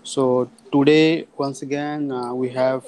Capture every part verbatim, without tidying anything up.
So today, once again, uh, we have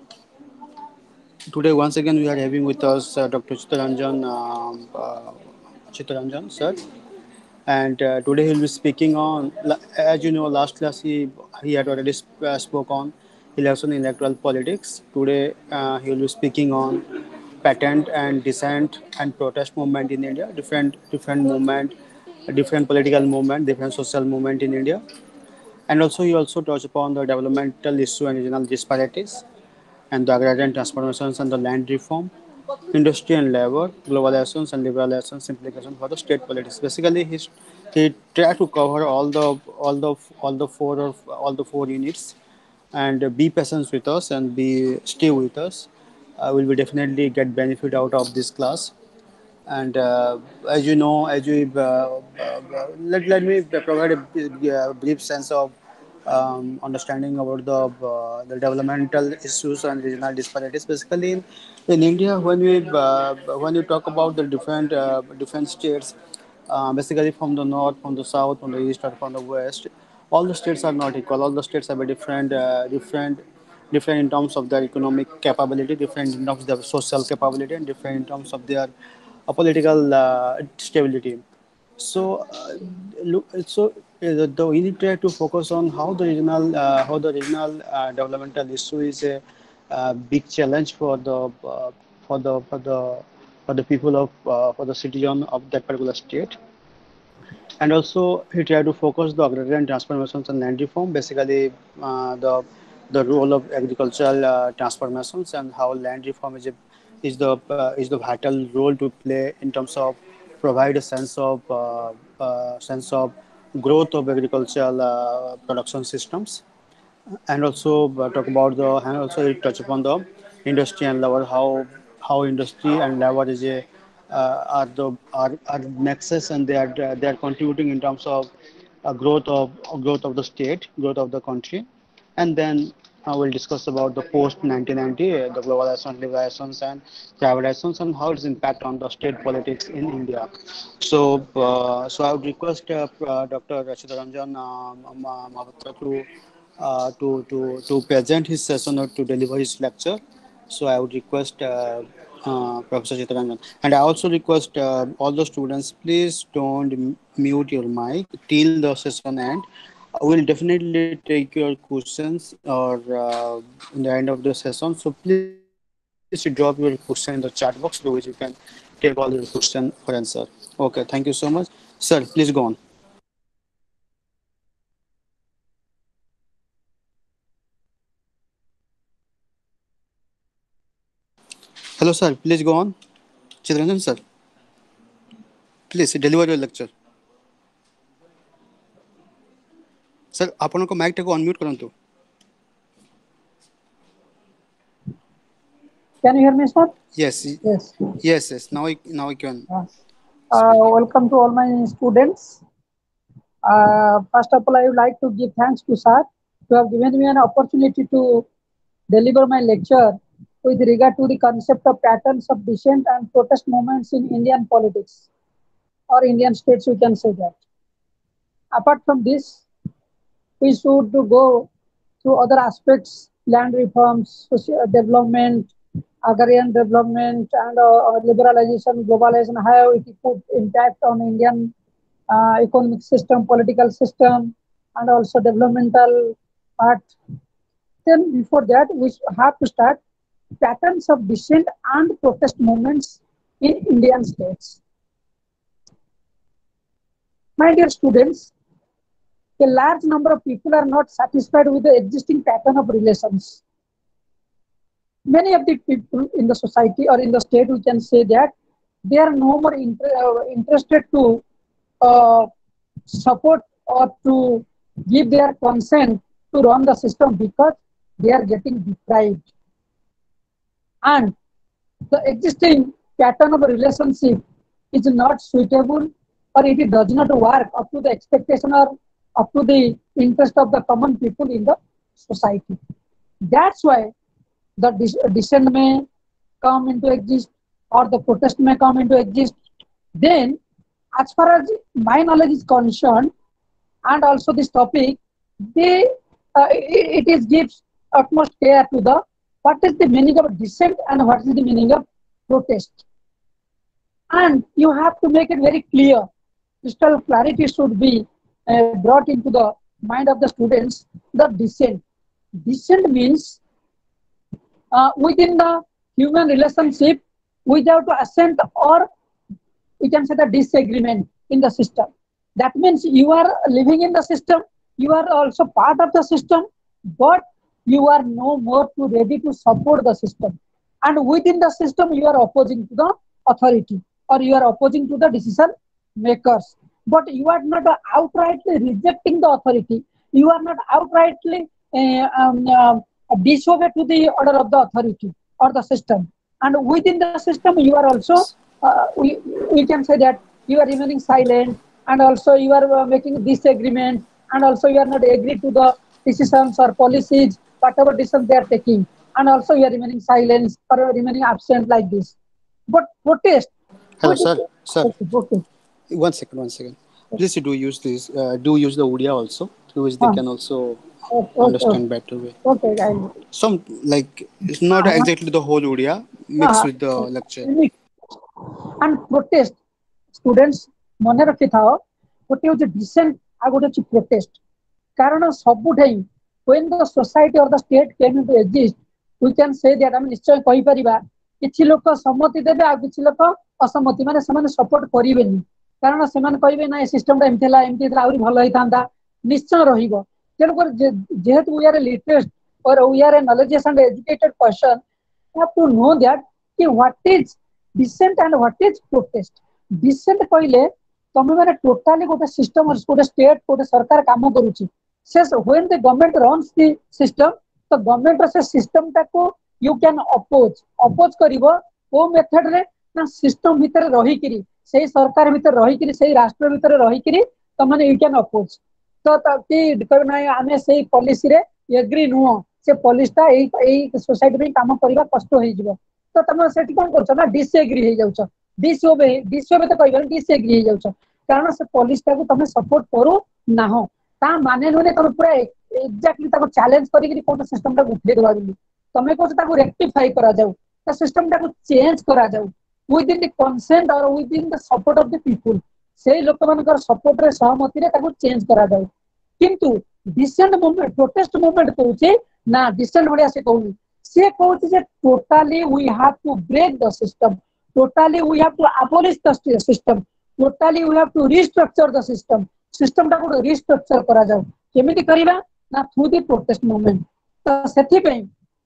today once again we are having with us uh, Doctor Chittaranjan, um, uh, Chittaranjan sir, and uh, today he'll be speaking on. As you know, last class he he had already sp- uh, spoke on election electoral politics. Today uh, he will be speaking on patent and dissent and protest movement in India. Different different movement, different political movement, different social movement in India. And also, he also touched upon the developmental issue and regional disparities, and the agrarian transformations and the land reform, industry and labor, globalizations and liberalizations implications for the state politics. Basically, he he tried to cover all the all the all the four of all the four units, and be patient with us and be stay with us. Uh, will be definitely get benefit out of this class. And uh, as you know, as you uh, uh, let, let me provide a b- uh, brief sense of um, understanding about the uh, the developmental issues and regional disparities. Basically, in, in India, when we uh, when you talk about the different uh, different states, uh, basically from the north, from the south, from the east, or from the west, all the states are not equal. All the states have a different uh, different different in terms of their economic capability, different in terms of their social capability, and different in terms of their uh, political uh, stability. So, uh, look, so uh, the we need to focus on how the regional uh, how the regional uh, developmental issue is a uh, big challenge for the uh, for the for the for the people of uh, for the citizen of that particular state. And also he tried to focus the agrarian transformations and land reform, basically uh, the the role of agricultural uh, transformations and how land reform is a, is the uh, is the vital role to play in terms of provide a sense of uh, uh, sense of growth of agricultural uh, production systems. And also uh, talk about the and also it touch upon the industry and labor, how how industry and labor is a uh, are the are, are nexus, and they are they are contributing in terms of uh, growth of growth of the state, growth of the country. And then uh, we'll discuss about the post nineteen ninety, uh, the globalization, liberalizations, and privatizations, and how its impact on the state politics in India. So, uh, so I would request uh, uh, Doctor Rachita Ranjan um, Mahapatra to uh, to, to, to present his session or to deliver his lecture. So I would request uh, uh, Professor Chitranjan. And I also request uh, all the students, please don't m- mute your mic till the session end. I will definitely take your questions or uh, in the end of the session. So please drop your question in the chat box through which you can take all your question for answer. Okay, thank you so much. Sir, please go on. Hello, sir. Please go on. Chitranjan, sir. Please deliver your lecture. Sir, ଆପଣଙ୍କ mic ଟାକୁ unmute କରନ୍ତୁ. Can you hear me, sir? Yes, Yes. yes, yes. Now I now I can Uh, uh, speak. welcome to all my students. Uh, first of all, I would like to give thanks to sir to have given me an opportunity to deliver my lecture with regard to the concept of patterns of dissent and protest movements in Indian politics or Indian states. We can say that. Apart from this, we should go through other aspects, land reforms, social development, agrarian development, and uh, liberalization, globalization, how it could impact on Indian uh, economic system, political system, and also developmental part. Then before that, we have to start patterns of dissent and protest movements in Indian states. My dear students, a large number of people are not satisfied with the existing pattern of relations. Many of the people in the society or in the state, we can say that they are no more inter uh, interested to uh, support or to give their consent to run the system because they are getting deprived. And the existing pattern of a relationship is not suitable, or it does not work up to the expectation or up to the interest of the common people in the society. That's why the dis- dissent may come into exist, or the protest may come into exist. Then, as far as my knowledge is concerned, and also this topic, they uh, it, it is gives utmost care to the what is the meaning of dissent and what is the meaning of protest. And you have to make it very clear. Crystal clarity should be uh, brought into the mind of the students. The dissent. Dissent means uh, within the human relationship without assent or we can say the disagreement in the system. That means you are living in the system, you are also part of the system, but you are no more to ready to support the system. And within the system, you are opposing to the authority or you are opposing to the decision makers. But you are not outrightly rejecting the authority. You are not outrightly uh, um, uh, disobey to the order of the authority or the system. And within the system, you are also uh, we, we can say that you are remaining silent and also you are uh, making disagreement and also you are not agree to the decisions or policies, whatever decisions they are taking. And also you are remaining silent or remaining absent like this. But protest, Hello, what is sir. Sir, okay, protest? one second, one second. Please do use this. Uh, do use the Odia also, through which they Huh. can also Okay, okay, understand better way. okay, I Some like it's not uh, exactly the whole Odia mixed uh, with the lecture. and protest students ମନେ ରଖିଥାଅ ଗୋଟେ ହଉଛି dissent ଆଉ ଗୋଟେ ହଉଛି protest କାରଣ ସବୁଠାଇ when the society or the state came into exist we can say that ଆମେ ନିଶ୍ଚୟ କହିପାରିବା କିଛି ଲୋକ ସମ୍ମତି ଦେବେ ଆଉ କିଛି ଲୋକ ଅସମ୍ମତି ମାନେ ସେମାନେ ସପୋର୍ଟ କରିବେନି କାରଣ ସେମାନେ କହିବେ ନା ଏ ସିଷ୍ଟମଟା ଏମିତି ହେଲା ଏମିତି ହେଇଥିଲା ଆହୁରି ଭଲ ହେଇଥାନ୍ତା ନିଶ୍ଚୟ ରହିବ ତେଣୁକରି ଯେହେତୁ we are a literate or we are a knowledgeous and educated person we have to know that कि what is dissent and what is protest. Dissent कहले तमे माने टोटाली गोटे सिस्टम गोटे स्टेट गोटे सरकार काम करूची से when the government runs the system तो गवर्नमेंट रो से सिस्टम टाको you can oppose oppose करिवो ओ मेथड रे ना सिस्टम भीतर रही किरी सेही सरकार भीतर रही किरी सेही राष्ट्र भीतर रही किरी त माने you can oppose तो ताकि कहबे ना आमे सेही पॉलिसी रे एग्री नुओ से पॉलिसीटा एई एई सोसाइटी में काम करबा कष्ट होई जिवो तो तुम से कौन कर ना डिसएग्री हो जाउछ डिसओबे डिसओबे तो कहबे डिसएग्री हो जाउछ कारण से पॉलिसीटा को तुम सपोर्ट करू ना हो ता माने नने तुम पूरा एक्जेक्टली ताको चैलेंज करी कि कोन सिस्टम टा उठे देबा बोली तुम कहछ ताको रेक्टिफाई करा जाऊ ता सिस्टम टा को चेंज करा जाऊ विद इन द कंसेंट और within the support of the people से लोक मानकर सपोर्ट रे सहमति रे ताको चेंज करा जाऊ किंतु डिसेंट मूवमेंट प्रोटेस्ट मूवमेंट कहूचे ना डिसेंट भलिया से कहू से कहूचे जे totally we have to break the system totally we have to abolish the system totally we have to restructure the system system टा को रिस्ट्रक्चर करा जाऊ केमिति करिबा ना थ्रू द प्रोटेस्ट मूवमेंट तो सेथि पे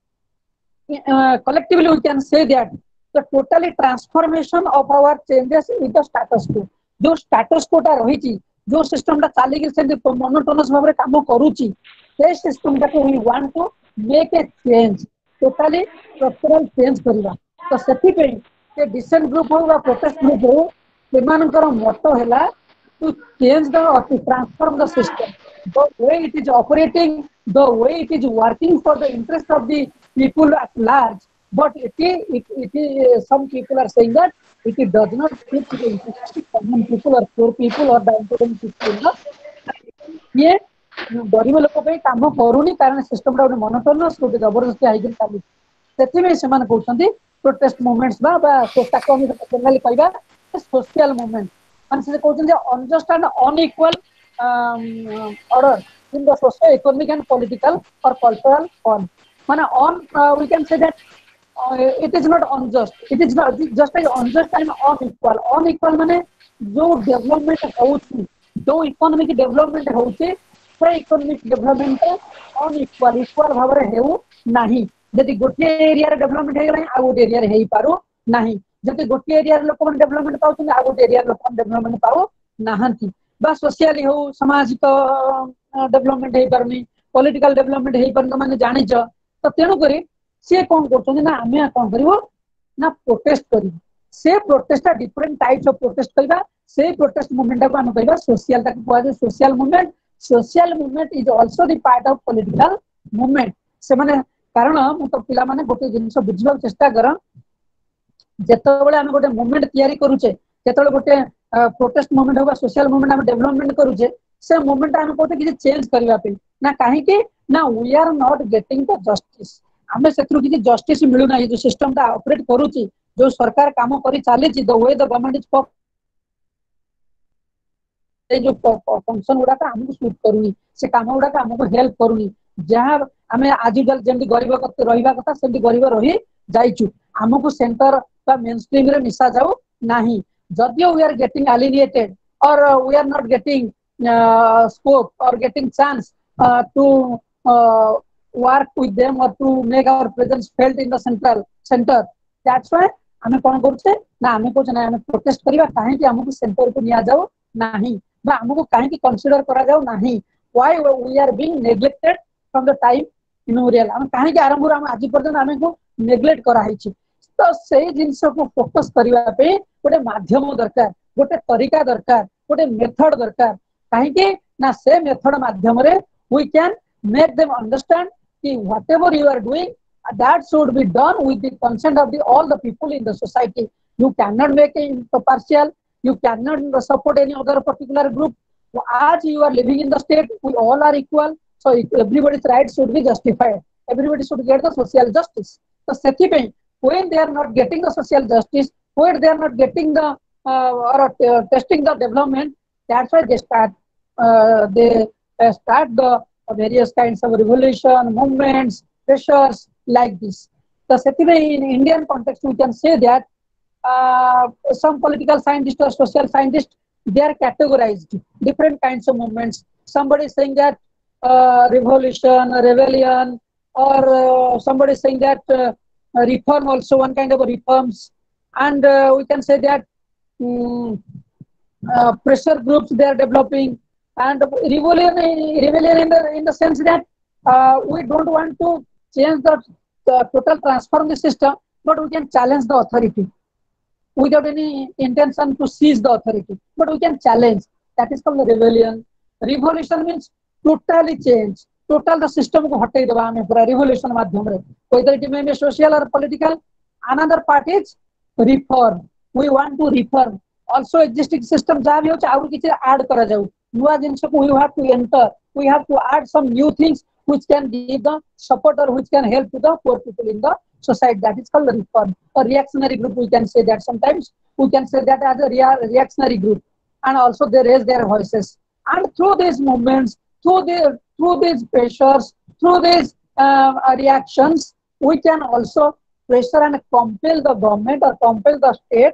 collectively we can say that the totally transformation of our changes with the status quo जो status quo टा रही जो सिस्टम टा चाली के से मोनोटोनस भाव रे काम करूची से सिस्टम टा को we want to make a change totally structural change करिबा तो सेथि पे के डिसेंट ग्रुप हो बा प्रोटेस्ट ग्रुप हो सेमानकर मोटो हैला to change the or to transform the system the way it is operating the way it is working for the interest of the people at large but it is it, it is some people are saying that it, it does not fit to the interest of common people or poor people or the important people ये गरीब लोक पे काम करूनी कारण system टा monotonous गोटे जबरदस्ती icon चालू सेथि से माने कहउछंती प्रोटेस्ट मूवमेंट्स बा बा ताको हम जनरली कहबा सोशल मूवमेंट and से कहउछन unjust and unequal um, order in the socio economic and political or cultural form माने on uh, we can say that uh, it is not unjust it is not just like unjust and unequal unequal माने जो development होउची जो economic development होउची से economic development unequal equal भाव रे हेउ नाही जदि गोटे एरिया रे डेवलपमेंट हे गले आ गोटे एरिया रे हेई पारो नाही जदि गोटे एरिया रे लोक मन डेवलपमेंट पाउछन आ गोटे एरिया रे लोक मन डेवलपमेंट पाउ नाहंती बा सोशली हो सामाजिक डेवलपमेंट हे परनी पॉलिटिकल डेवलपमेंट हे परन माने जानि छ तो तेनु करी से कोन करछन ना हमें कोन करिवो ना प्रोटेस्ट करी से protest different types of protest करिबा से प्रोटेस्ट मूवमेंट को हम कहबा सोशल तक कहबा social movement social movement is also the part of political movement से माने कारण मु तो पिला माने गोटे जिंस बुझिबा चेष्टा कर जेतबेले हम गोटे मूवमेंट तयारी करूचे जेतबेले गोटे प्रोटेस्ट मूवमेंट होगा सोशल मूवमेंट हम डेवलपमेंट करूचे से मूवमेंट हम कहते कि चेंज करबा पे ना काहे कि Now we are not getting the justice. आमे सेथरु किछि justice मिलु ना जो सिस्टम ता ऑपरेट करूची जो सरकार काम करी चाले छि the way the government is a जो फंक्शन गुडा का हमको सूट करूनी से काम गुडा का हमको हेल्प करूनी जहां हमें आज जल जेंति गरीब कत रहिबा कथा सेंति गरीब रही जाइछु हमको सेंटर का मेन स्ट्रीम रे मिसा जाऊ नाही जदियो we are getting alienated or uh, we are not getting uh, scope or getting chance uh, to uh, work with them or to make our presence felt in the central center. That's why हमें कौन करछे ना हमें कुछ ना हमें protest करिवा काहे कि हमको सेंटर को निया जाऊ नाही बा हमको काहे कि कंसीडर करा जाऊ नाही why we are being neglected from the time immemorial हम काहे कि आरंभ हम आज पर्यंत हमें को नेग्लेक्ट करा हिची तो से जिंस को फोकस करिवा पे गोटे माध्यम दरकार गोटे तरीका दरकार गोटे मेथड दरकार काहे कि ना से मेथड माध्यम रे we can make them understand कि whatever you are doing that should be done with the consent of the all the people in the society. You cannot make it partial. You cannot support any other particular group. As you are living in the state, we all are equal. So everybody's rights should be justified. Everybody should get the social justice. So ସେଥିପାଇଁ when they are not getting the social justice, when they are not getting the uh, or uh, testing the development, that's why they start uh, they uh, start the various kinds of revolution movements pressures like this. So in Indian context, we can say that uh, some political scientists or social scientists, they are categorized different kinds of movements. Somebody is saying that uh, revolution, rebellion, or uh, somebody is saying that uh, reform also one kind of reforms, and uh, we can say that um, uh, pressure groups they are developing, and rebellion, rebellion in the in the sense that uh, we don't want to change the, the total transform the system, but we can challenge the authority without any intention to seize the authority. But we can challenge. That is called the rebellion. Revolution means totally change. Total the system को हटे दबा में पूरा revolution माध्यम रे. Whether it may be social or political. Another part is reform. We want to reform. Also existing system जहाँ भी हो चाहे और किसी add करा जाओ. नुआ जिनसे को we have to enter. We have to add some new things which can give the support or which can help to the poor people in the society. That is called the reform. A reactionary group, we can say that sometimes. We can say that as a rea reactionary group. And also they raise their voices. And through these movements, through, the, through these pressures, through these uh, reactions, we can also pressure and compel the government or compel the state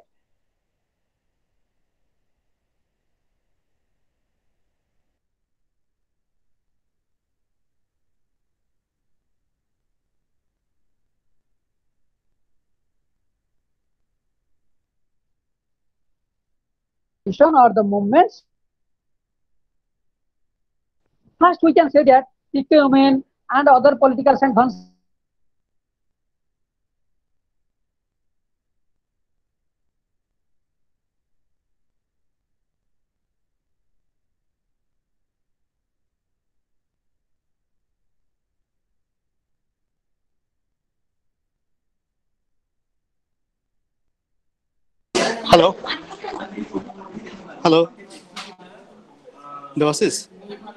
or the movements. First, we can say that P K M N and other political sanctions. Hello. Hello. Devasis.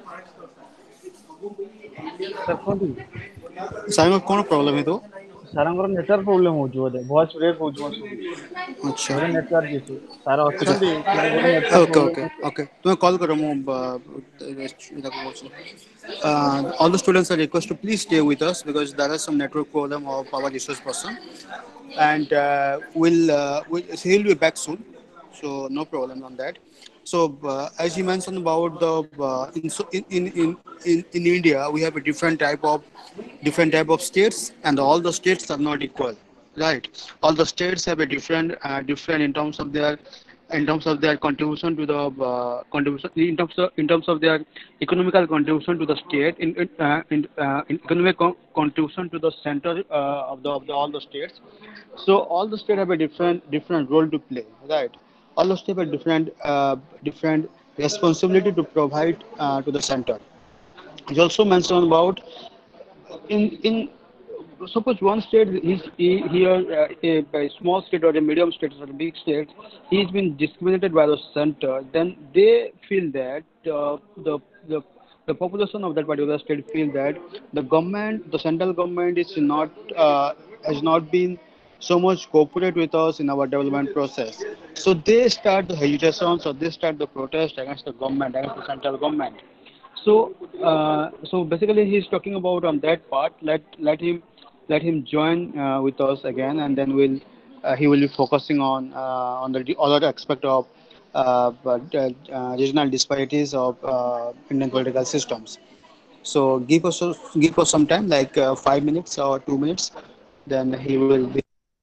Sir କୁହନ୍ତୁ sir କଣ problem ହେଇଥିବ? ସାରଙ୍କର network problem ହଉଛି ବୋଧେ voice break ହଉଛି ମତେ ଶୁଭୁଛି ଆଚ୍ଛା ବୋଧେ ନେଟୱାର୍କ ଇସୁ ସାର୍ ଆଚ୍ଛା ଅଛନ୍ତି କିନ୍ତୁ ବୋଧେ ନେଟୱାର୍କ ଓକେ ପ୍ରୋବ୍ଲେମ ଓକେ ହଉଛି ଓକେ ତୁମେ କଲ୍ କର ମୁଁ ଏଇଟାକୁ କହୁଛି all the students are requested to please stay with us because there are some network problem or power issues person and uh, we'll, uh, we'll he'll be back soon so no problem on that. So uh, as you mentioned about the uh, in, so in, in in in in India we have a different type of different type of states and all the states are not equal, right? All the states have a different uh, different in terms of their in terms of their contribution to the uh, contribution in terms of in terms of their economical contribution to the state in in, uh, in, uh, in economic co- contribution to the center uh, of the of the all the states. So all the states have a different different role to play, right? All the states have a different uh, different responsibility to provide uh, to the center. You also mentioned about in in suppose one state is he, here uh, a, a small state or a medium state or a big state he's been discriminated by the center then they feel that uh, the the the population of that particular state feel that the government, the central government, is not uh, has not been so much cooperate with us in our development process. So they start the agitation, so they start the protest against the government, against the central government. So, uh, so basically, he's talking about on that part. Let let him let him join uh, with us again, and then we'll uh, he will be focusing on uh, on the other aspect of uh, but, uh, uh, regional disparities of uh, Indian political systems. So give us give us some time, like uh, five minutes or two minutes, then he will be.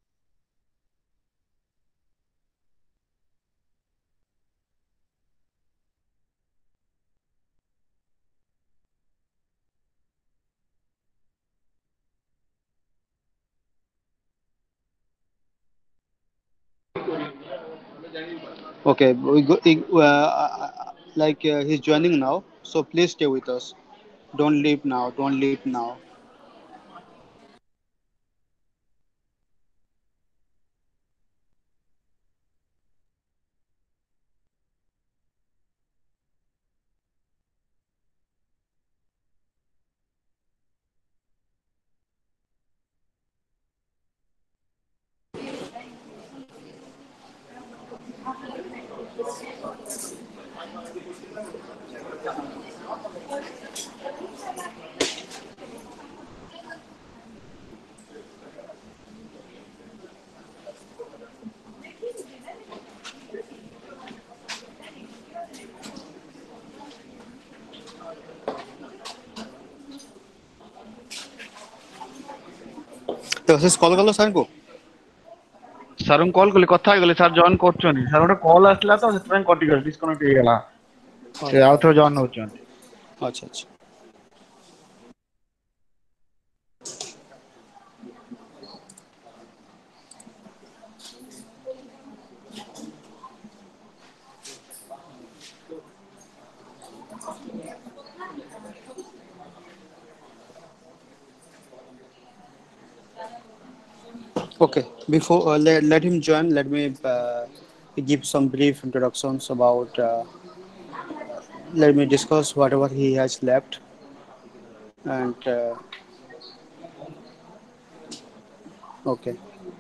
Okay, we go, uh, uh, like uh, he's joining now. So please stay with us. Don't leave now. Don't leave now. तो से call कलो sir को sir ଙ୍କୁ call କଲି କଥା ହେଇଗଲେ sir join କରୁଛନ୍ତି sir ଗୋଟେ କଲ୍ ଆସିଲା ତ ସେଥିପାଇଁ କଟିଗଲା ଡିସକନେକ୍ଟ ହେଇଗଲା ସେ ଆଉ ଥରେ ଜଏନ୍ ହଉଛନ୍ତି अच्छा अच्छा Okay, before uh, let, let him join, let me uh, give some brief introductions about. Uh, let me discuss whatever he has left, and uh, okay.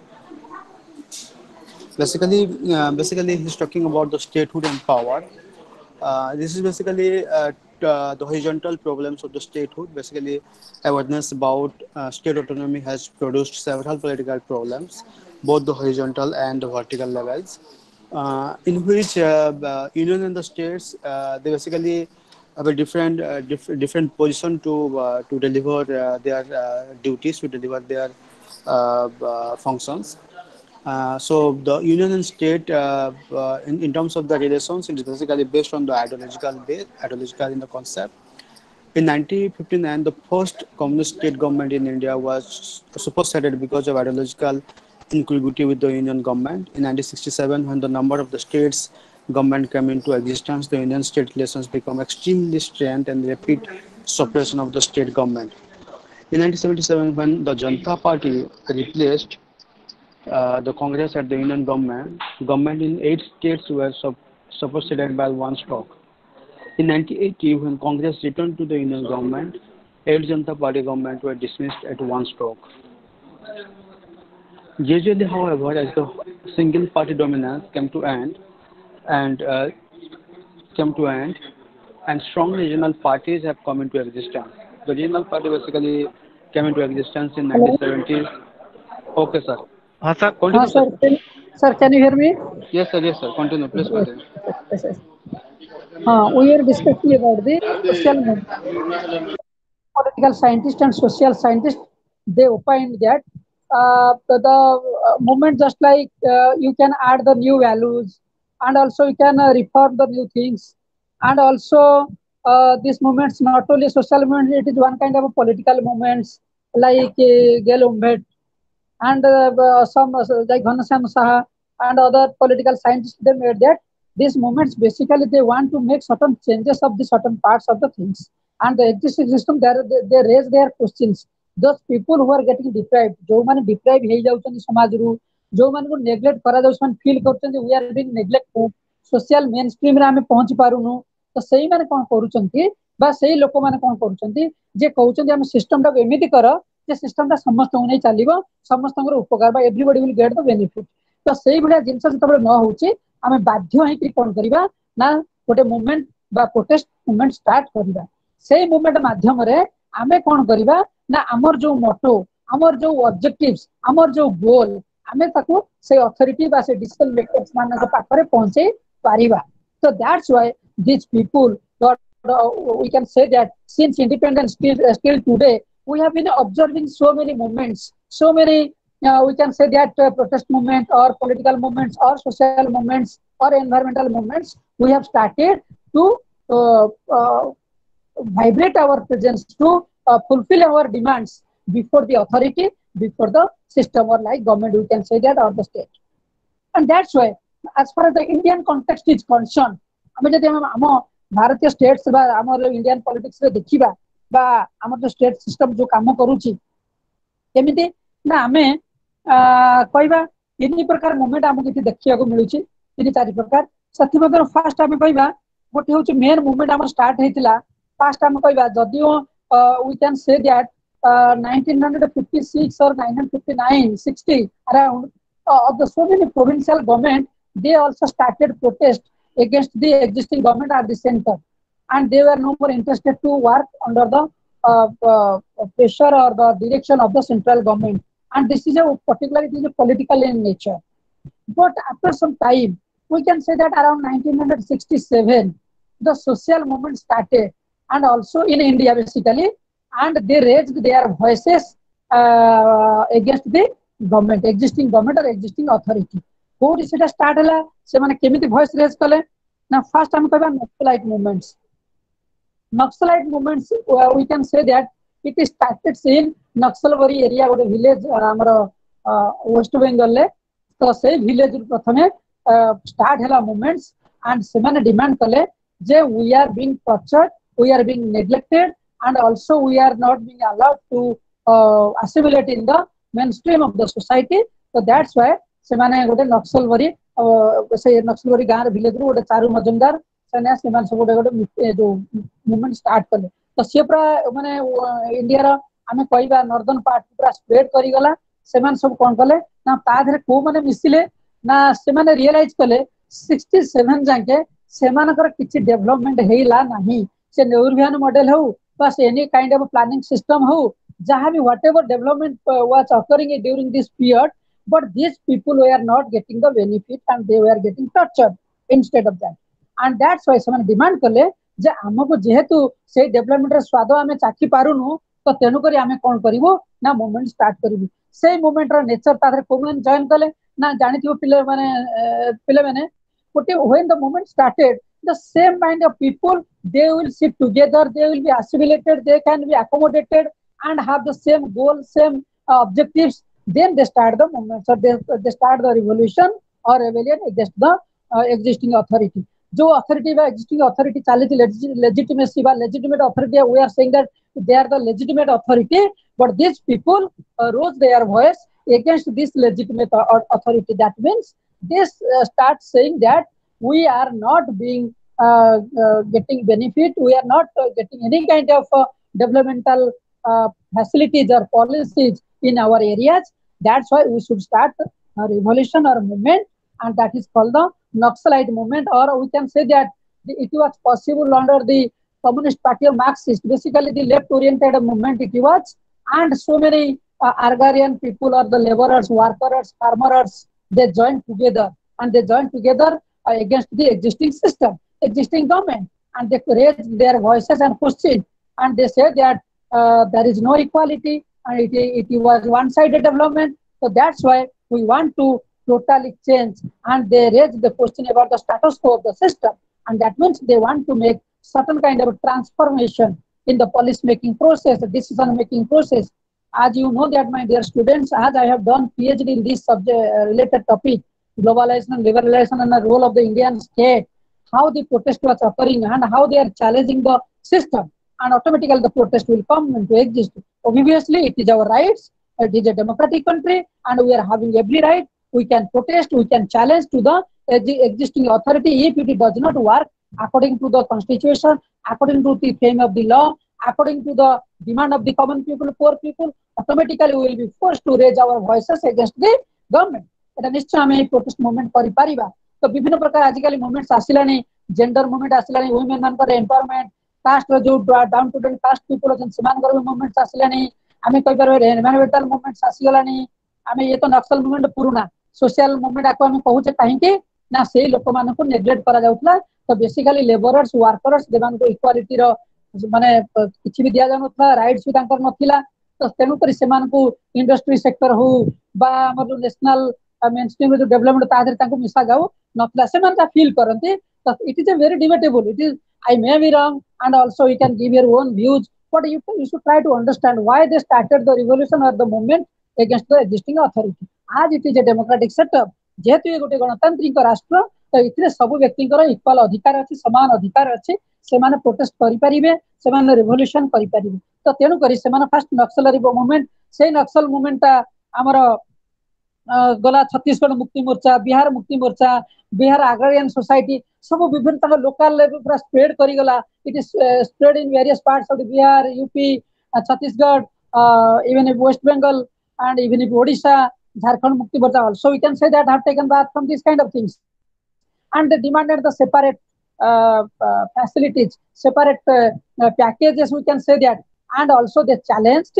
Basically, uh, basically, he's talking about the statehood and power. Uh, this is basically uh, t- uh, the horizontal problems of the statehood. Basically, awareness about uh, state autonomy has produced several political problems, both the horizontal and the vertical levels, uh, in which uh, uh, union and the states uh, they basically have a different uh, diff- different position to uh, to deliver uh, their uh, duties, to deliver their uh, uh, functions. Uh, so the union and state, uh, uh, in, in terms of the relations, it is basically based on the ideological base, ideological in the concept. In nineteen fifty-nine, the first communist state government in India was superseded because of ideological incongruity with the union government. In nineteen sixty-seven, when the number of the states government came into existence, the union-state relations became extremely strained and rapid suppression of the state government. In nineteen seventy-seven, when the Janata Party replaced uh, the Congress at the Union government, government in eight states were sub- superseded by one stroke. In nineteen eighty, when Congress returned to the Union government, eight Janata Party government were dismissed at one stroke. Usually, however, as the single party dominance came to end and uh, came to end, and strong regional parties have come into existence. The regional party basically came into existence in Hello. nineteen seventies. Okay, sir. हाँ sir हाँ Continue, sir. sir, can, sir, can you hear me? Yes, sir. Yes, sir. Continue. Please Yes, continue. yes, yes. Uh, we are discussing about the social movement. Political scientists and social scientists, they opine that uh, the, the uh, movement just like uh, you can add the new values and also you can uh, reform the new things and also uh, these movements not only social movement, it is one kind of a political movements like uh, Gail Umbed and uh, uh, some uh, like Ghanshyam Saha and other political scientists, they made that these movements basically they want to make certain changes of the certain parts of the things and the existing system they, they, they raise their questions. Those people who are getting deprived, जो माने deprived ହେଇ जाउछन समाज रु, जो मान को neglect करा जाउछन feel करछन we are being neglected social mainstream रे हमें पहुंच पारुनु तो सही माने कोन करूछन कि बा से लोक मैंने कौन कर कहते आम सिस्टम टाक एमती कर जे सिस्टम टा समस्त नहीं चलो समस्त उपकार everybody will get the benefit तो से भाया जिन जो न होमें बाध्य कौन करवा ना गोटे मुवमेंट बा प्रोटेस्ट मुवमेंट स्टार्ट करवा से मुवमेंट माध्यम आमे कौन करवा ना आमर जो मोटो आमर जो ऑब्जेक्टिव्स आमर जो गोल आमे ताकू से अथॉरिटी बा से डिजिटल मेकर्स मानक पाखरे पहुंचे पारिबा so that's why these people got, uh, we can say that since independence still uh, still today we have been observing so many movements so many uh, we can say that uh, protest movement or political movements or social movements or environmental movements we have started to uh, uh, vibrate our presence to uh, fulfill our demands before the authority, before the system or like government, we can say that, or the state. And that's why, as far as the Indian context is concerned, I mean, हम भारतीय states बा हमर Indian politics रे देखिबा बा हमर जो state system जो काम करूची केमिति ना हमें कहबा तीन प्रकार मूवमेंट हमको किछि देखिया को मिलुची तीन चार प्रकार सथि मगर फर्स्ट हमें कहबा गोटे होची मेन मूवमेंट हमर स्टार्ट हेतिला फर्स्ट हम कहबा जदियो we can say that Uh, nineteen fifty-six or nineteen fifty-nine, sixty around uh, of the so many provincial government they also started protest against the existing government at the center and they were no more interested to work under the uh, uh, pressure or the direction of the central government and this is a particularly it is a political in nature but after some time we can say that around nineteen sixty-seven the social movement started and also in India basically and they raised their voices uh, against the government, existing government or existing authority. How did it start? Se mane kemiti voice raise kale? Now first time कहबा Naxalite movements. Naxalite movements uh, we can say that it is started in Naxalbari area गोटे village हमर West Bengal ले तो से village प्रथमे start हला movements and से माने demand कले जे we are being tortured, we are being neglected and also we are not being allowed to uh, assimilate in the mainstream of the society so that's why se mane gote Naxalbari se Naxalbari gaar village ru gote charu majumdar sene se man सब गोटे गोटे जो movement start कले तो से पूरा माने India रा आमे कहबा नॉर्दर्न पार्ट पूरा स्प्रेड करी गला से मान सब कोन कले ना ता धरे को माने मिसिले ना से माने रियलाइज कले sixty-seven जाके से मानकर किछि डेवलपमेंट हेला नाही से नेउरवियन मॉडल हो बस any kind of a planning system हो जहाँ भी whatever development uh, was occurring during this period but these people were not getting the benefit and they were getting tortured instead of that and that's why ସେମାନେ demand कले जे हमको जेहेतु से development रे स्वाद आमे चाखी पारुनु तो तेनु करी आमे कोन करिवो ना मूवमेंट स्टार्ट करिवो से मूवमेंट रो नेचर तारे कोमन जॉइन कले ना जानिथिबो पिले माने पिले माने कोटे when the movement started the same kind of people they will sit together they will be assimilated they can be accommodated and have the same goal same uh, objectives then they start the movement so they, they start the revolution or rebellion against the uh, existing authority जो authority by existing authority chali legitimacy by legitimate authority we are saying that they are the legitimate authority but these people uh, rose their voice against this legitimate uh, authority that means they uh, start saying that we are not being uh, uh, getting benefit we are not uh, getting any kind of uh, developmental uh, facilities or policies in our areas that's why we should start a revolution or a movement and that is called the Naxalite movement or we can say that it was possible under the Communist Party of Marxist basically the left oriented movement it was and so many uh, agrarian people or the laborers workers farmers they joined together and they joined together uh, against the existing system existing government and they raised their voices and questioned and they said that uh, there is no equality and it, it was one-sided development so that's why we want to totally change and they raised the question about the status quo of the system and that means they want to make certain kind of transformation in the policy making process the decision making process as you know that my dear students as I have done PhD in this subject uh, related topic globalization and liberalization and the role of the Indian state how the protest was occurring and how they are challenging the system and automatically the protest will come into exist obviously it is our rights it is a democratic country and we are having every right we can protest we can challenge to the existing authority if it does not work according to the constitution according to the frame of the law, according to the demand of the common people, poor people, automatically we will be forced to raise our voices against the government. এটা নিশ্চয় আমি এই protest movement କରିପାରିବା। तो विभिन्न प्रकार आजिकल movements आसिलानी, gender movement आसिलानी, women मानकर empowerment, caste रो जो down to down caste people अछन सेमानकर movements आसिलानी, आमे कहि परबे environmental movements आसिगलानी, आमे ये तो नक्सल movement पुराना social movement आको आमे कहूचे काहेकि ना से लोक मानको नेग्लेक्ट करा जाउतला। तो बेसिकली लेबरर्स वर्कर्स देवान को इक्वालिटी रो माने किछि भी दिया जाउतला, राइट्स भी तांकर नथिला। तो तेनु करी सेमान को इंडस्ट्री सेक्टर हो बा हमर नेशनल मेनस्ट्रीम जो डेवलपमेंट तादर तांको मिसा जाऊ नथिला, सेमान का फील करंती। तो it is a very debatable, it is I may be wrong and also you can give your own views, but you, you should try to understand why they started the revolution or the movement against the existing authority. आज it is a democratic setup, जेहेतु ये गोटे गणतांत्रिक राष्ट्र, तो इतने सब व्यक्ति equal अधिकार अच्छी, समान अधिकार अच्छी, से माने प्रोटेस्ट करि परिबे, से माने रिवोल्यूशन करि परिबे। तो तेनु करी से माने फर्स्ट नक्सलरी मूवमेंट, से नक्सल मूवमेंट हमर गला छत्तीसगढ़ मुक्ति मोर्चा, बिहार मुक्ति मोर्चा, बिहार agrarian society सब विभिन्न तक लोकल लेवल पर स्प्रेड करी गला। It is spread in various parts of the Bihar, UP, Chhattisgarh, even in West Bengal and even in Odisha, Jharkhand Mukti Morcha also we can say that have taken bath from these kind of things, and they demanded the separate uh, uh, facilities, separate uh, uh, packages, we can say that, and also they challenged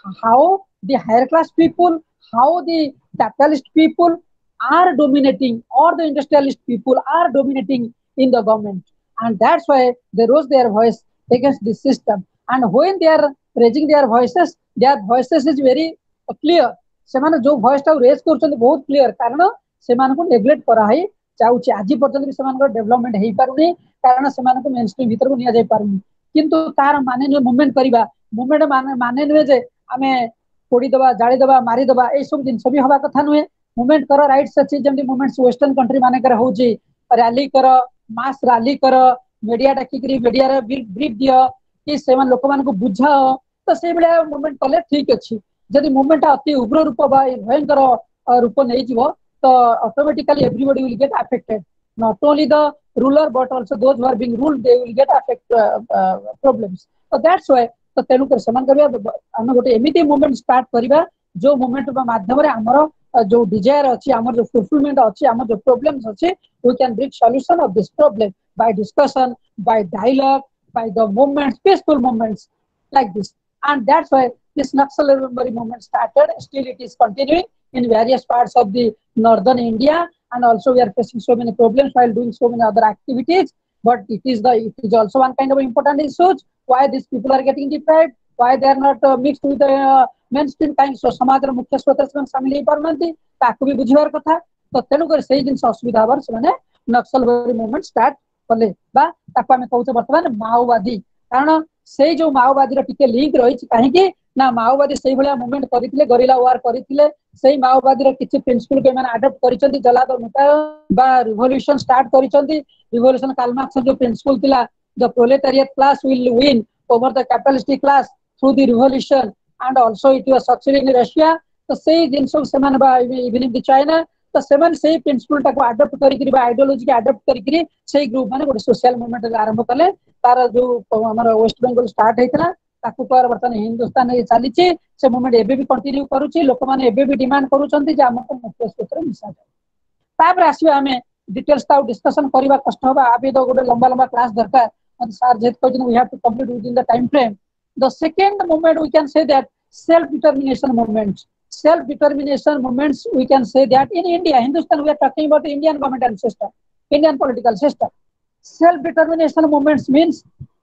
how the higher class people, how the capitalist people are dominating, or the industrialist people are dominating in the government, and that's why they rose their voice against this system. And when they are raising their voices, their voices is very clear. सेमाने जो voice टा raise करछन बहुत clear, कारण सेमान को neglect करा है चाउची आजि पर्यंत भी सेमान को डेवलपमेंट हेई पारुनी, कारण सेमान को मेनस्ट्रीम भीतर को निया जाय पारुनी। किंतु तार माने न मूवमेंट करिबा, मूवमेंट माने माने न जे आमे पोड़ी दबा, जाळी दबा, मारी दबा, ए सब दिन सभी हवा कथा नुहे। मूवमेंट करो, राइट्स अछि, जेमि मूवमेंट्स वेस्टर्न कंट्री माने कर होउची, रैली करो, मास रैली करो, मीडिया डाकी करी मीडिया रे ब्रीफ दियो कि सेमान लोक मान को बुझाओ, तो से बेले मूवमेंट कले ठीक अछि। जदि मूवमेंट अति उग्र रूप बा भयंकर रूप नहीं जीवो, तो automatically everybody will get affected, not only the ruler but also those who are being ruled, they will get affect problems. तो दैट्स व्हाई तो तेनु कर समान करबा हम गोटे एमिति मूवमेंट स्टार्ट करबा जो मूवमेंट माध्यम रे हमर जो डिजायर अछि, हमर जो फुलफिलमेंट अछि, हमर जो प्रॉब्लम्स अछि, we can bring solution of this problem by discussion, by dialogue, by the movements, peaceful movements like this. And that's why this Naxal movement started. Still it is continuing in various parts of the northern India, and also we are facing so many problems while doing so many other activities. But it is the it is also one kind of important issues why these people are getting deprived, why they are not uh, mixed with the uh, mainstream kind. So समाज रे मुख्य स्रोत से शामिल ही परमानंती ताकू भी बुझिवार कथा। तो तेनु कर सही जिन असुविधा बर से माने नक्सल मूवमेंट स्टार्ट कले बा ताकू हमें कहउछ वर्तमान माओवादी, कारण से जो माओवादी रो टिके लिंक रही कहीं कि ना माओवादी सही भलिया मूवमेंट करिथिले, गरिला वार करिथिले, सही माओवादी रो किछि प्रिंसिपल के माने अडॉप्ट करिसंती, जलाद मुटा बा रिवोल्यूशन स्टार्ट करिसंती। रिवोल्यूशन कार्ल मार्क्स जो प्रिंसिपल थिला, the proletariat class will win over the capitalistic class through the revolution, and also it was succeeding in Russia. तो सही जिनसो सेमान बा इवन इन द चाइना, तो सेमान सही प्रिंसिपल टाको अडॉप्ट करिकरी बा आइडियोलॉजी के अडॉप्ट करिकरी सही ग्रुप माने गोटे सोशल मूवमेंट आरंभ कले। तार जो हमर वेस्ट बंगाल स्टार्ट हेतला ताकू पर वर्तमान हिंदुस्तान रे चली छि, से मूवमेंट एबे भी कंटिन्यू करूछि, लोक माने एबे भी डिमांड करूछंती जे हमको मुख्य सूत्र मिसा जाय। तापर आसीबा हमें डिटेल्स ताउ डिस्कशन करबा कष्ट होबा, आबे तो गोटे लंबा लंबा क्लास दरकार, और सर जेत कहजन we have to complete within the time frame. The second movement we can say that self determination movements, self determination movements we can say that in India, Hindustan, we are talking about the Indian governmental system, Indian political system. Self determination movements means,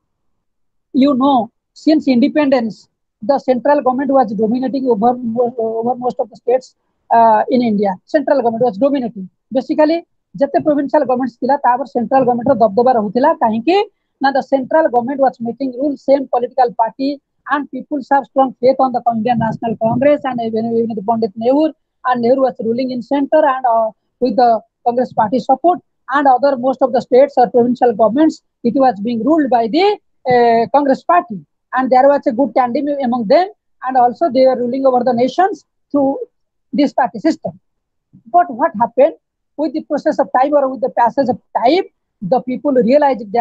you know, since independence the central government was dominating over over most of the states uh, in India. Central government was dominating basically जते provincial governments थिला Tabar central government रो दबदबा रहुथिला, काहे कि ना the central government was making rules, same political party, and people have strong faith on the Indian National Congress, and even, even the Pandit Nehru, and Nehru was ruling in center and uh, with the Congress party support, and other most of the states or provincial governments, it was being ruled by the uh, Congress party, and there was a good tandem among them, and also they were ruling over the nations through this party system. But what happened with the process of time, or with the passage of time, the people realized that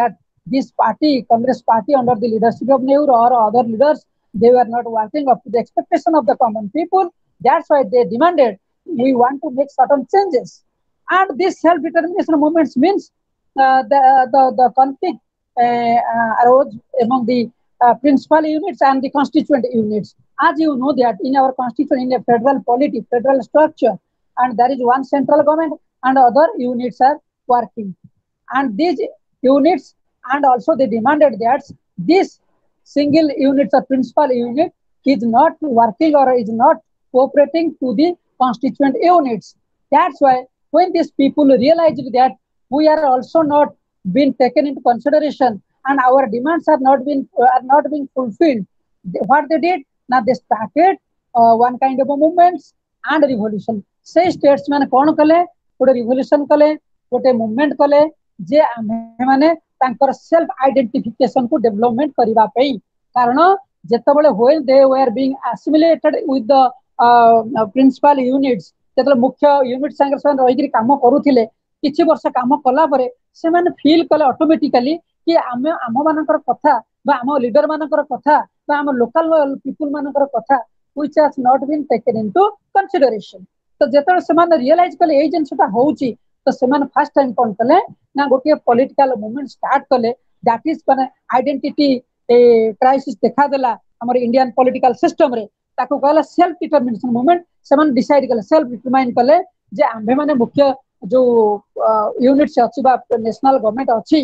this party, Congress party under the leadership of Nehru or other leaders, they were not working up to the expectation of the common people. That's why they demanded, we want to make certain changes. And this self-determination movements means uh, the, the, the conflict uh, uh, arose among the uh, principal units and the constituent units. As you know that in our constitution, in a federal polity, federal structure, and there is one central government and other units are working. And these units, and also they demanded that this single unit or principal unit is not working or is not cooperating to the constituent units. That's why when these people realized that we are also not being taken into consideration and our demands are not being are not being fulfilled, what they did, now they started uh, one kind of a movements and revolution. Say statesmen कौन कले गोटे revolution कले गोटे movement कले जे आमे माने तांकर self identification को डेवलपमेंट करिबा पई कारण जेतबेले when they were being assimilated with the principal units जेतबेले मुख्य यूनिट संगे संगे रहिकरी काम करूथिले किछि वर्ष काम कला परे से माने फील कले ऑटोमेटिकली कि आमे आम मानकर कथा बा आम लीडर मानकर कथा बा आम लोकल पीपल मानकर कथा which has not been taken into consideration. तो जेतबेले से माने रियलाइज कले एई जिनसटा होउची तो से माने फर्स्ट टाइम कोन कले ना गोटे पॉलिटिकल मूवमेंट स्टार्ट कले दैट इज माने आइडेंटिटी क्राइसिस देखा देला हमर इंडियन पॉलिटिकल सिस्टम रे ताको कहला सेल्फ डिटरमिनेशन मूवमेंट से माने डिसाइड कले सेल्फ डिटरमाइन कले जे आम्भे माने मुख्य जो यूनिट से अछि बा नेशनल गवर्नमेंट अछि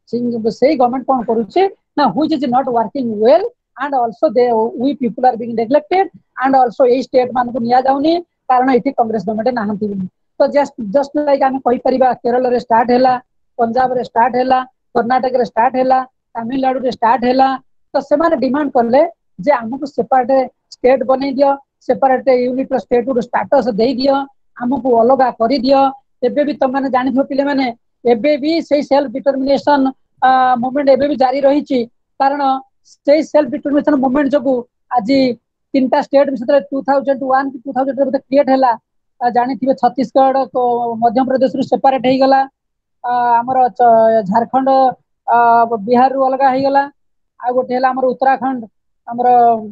से गवर्नमेंट कोन करूची ना which is not working well and also they we people are being neglected and also a state मान को निया जाउनी कारण इथि कांग्रेस गवर्नमेंट नाहंती बिनी. तो जस्ट जस्ट लाइक आमे कहि परिबा केरल रे स्टार्ट हैला पंजाब रे स्टार्ट हैला कर्नाटक रे स्टार्ट हैला तमिलनाडु रे स्टार्ट हैला तो से माने डिमांड करले जे हमको सेपरेट स्टेट बनै दियो सेपरेट यूनिट रो स्टेट रो स्टेटस देई दियो हमको अलगा करि दियो. एबे भी त माने जानि थो पिले माने एबे भी सेही सेल्फ डिटरमिनेशन मूवमेंट एबे भी जारी रहिची कारण से सेल्फ डिटरमिनेशन मूवमेंट जो आज तीनटा स्टेट में टू थाउजेंड वन की टू थाउजेंड क्रिएट है जानी थी छत्तीसगढ़ मध्य प्रदेश सेपरेट हो गला आमर झारखंड बिहार रु अलग हो गला आ गोटे है उत्तराखंड आमर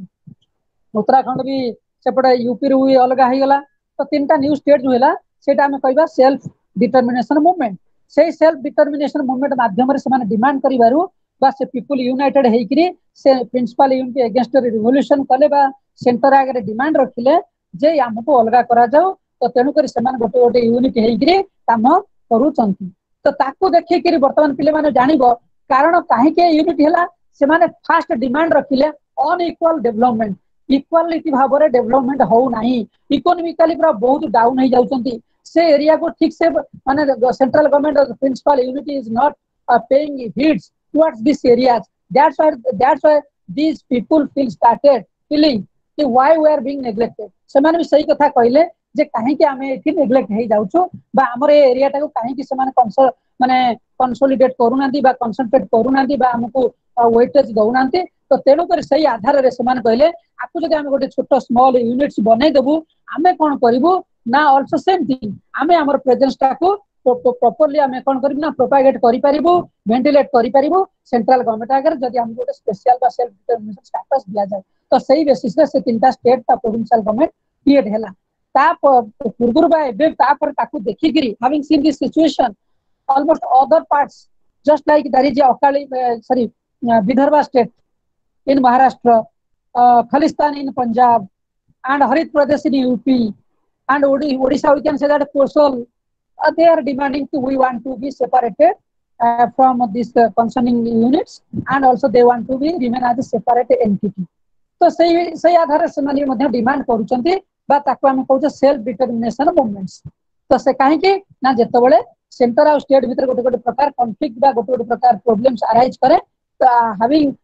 उत्तराखंड भी सेपटे यूपी रु अलग हो गला. तो तीनटा न्यू स्टेट जो है सेटा आमे कहबा सेल्फ डिटरमिनेशन मूवमेंट. से सेल्फ डिटरमिनेशन मूवमेंट माध्यम से माने डिमांड करिवारु बा से पीपल यूनाइटेड हेकरी से प्रिंसिपल यूनिट अगेंस्ट रिवोल्यूशन कले बा सेंटर आगे डिमांड रखिले जे हमको अलगा करा जाओ तो तेनु करी समान गोटे गोटे यूनिट हेकरी काम करूचंती. तो ताकू देखि करी वर्तमान पिले माने जानिबो कारण काहे के यूनिट हैला से माने फास्ट डिमांड रखिले अनइक्वल डेवलपमेंट इक्वालिटी भाबरे डेवलपमेंट हो नाही इकोनॉमिकली पूरा बहुत डाउन हो जाउचंती से एरिया को ठीक से माने central government principal unit is not paying heeds towards these areas. That's why that's why these people feel started feeling कि why we are being neglected. समान भी सही कथा कहले जे काहे कि हमें एठी नेग्लेक्ट हे जाउछो बा हमर ए एरिया टाको काहे कि समान कंसोल माने कंसोलिडेट करू नांती बा कंसंट्रेट करू नांती बा हमको वेटेज दउ नांती. तो तेनो कर सही आधार रे समान कहले आपको जदि हम गोटे छोटो स्मॉल यूनिट्स बनै देबू हमें कोन करिवो ना आल्सो सेम थिंग हमें हमर प्रेजेंस टाको प्रॉपर्ली आमे कोन करबी ना प्रोपागेट करि परिबो वेंटिलेट करि परिबो सेंट्रल गवर्नमेंट अगर जदि हम गोटे स्पेशल बा सेल्फ डिटरमिनेशन स्टेटस दिया जाय तो सही बेसिस रे से तीनटा स्टेट ता प्रोविंशियल गवर्नमेंट क्रिएट हैला. ता पूर्वरु बा एबे ता पर ताकू देखि गिरी having seen this situation almost other parts just like that is Akali sorry Vidarbha state in Maharashtra Khalistan in Punjab and Harit Pradesh in U P and Odisha, we can say that coastal uh, they are demanding to we want to be separated uh, from these uh, concerning units and also they want to be remain as a separate entity. तो सही सही आधार से माने मध्य demand करूचंती बा ताको हम कहू self determination movements. तो से काहे कि ना जेतबेले सेंटर और स्टेट भीतर गोटे गोटे प्रकार कॉन्फ्लिक्ट बा गोटे गोटे प्रकार प्रॉब्लम्स अराइज करे तो हैविंग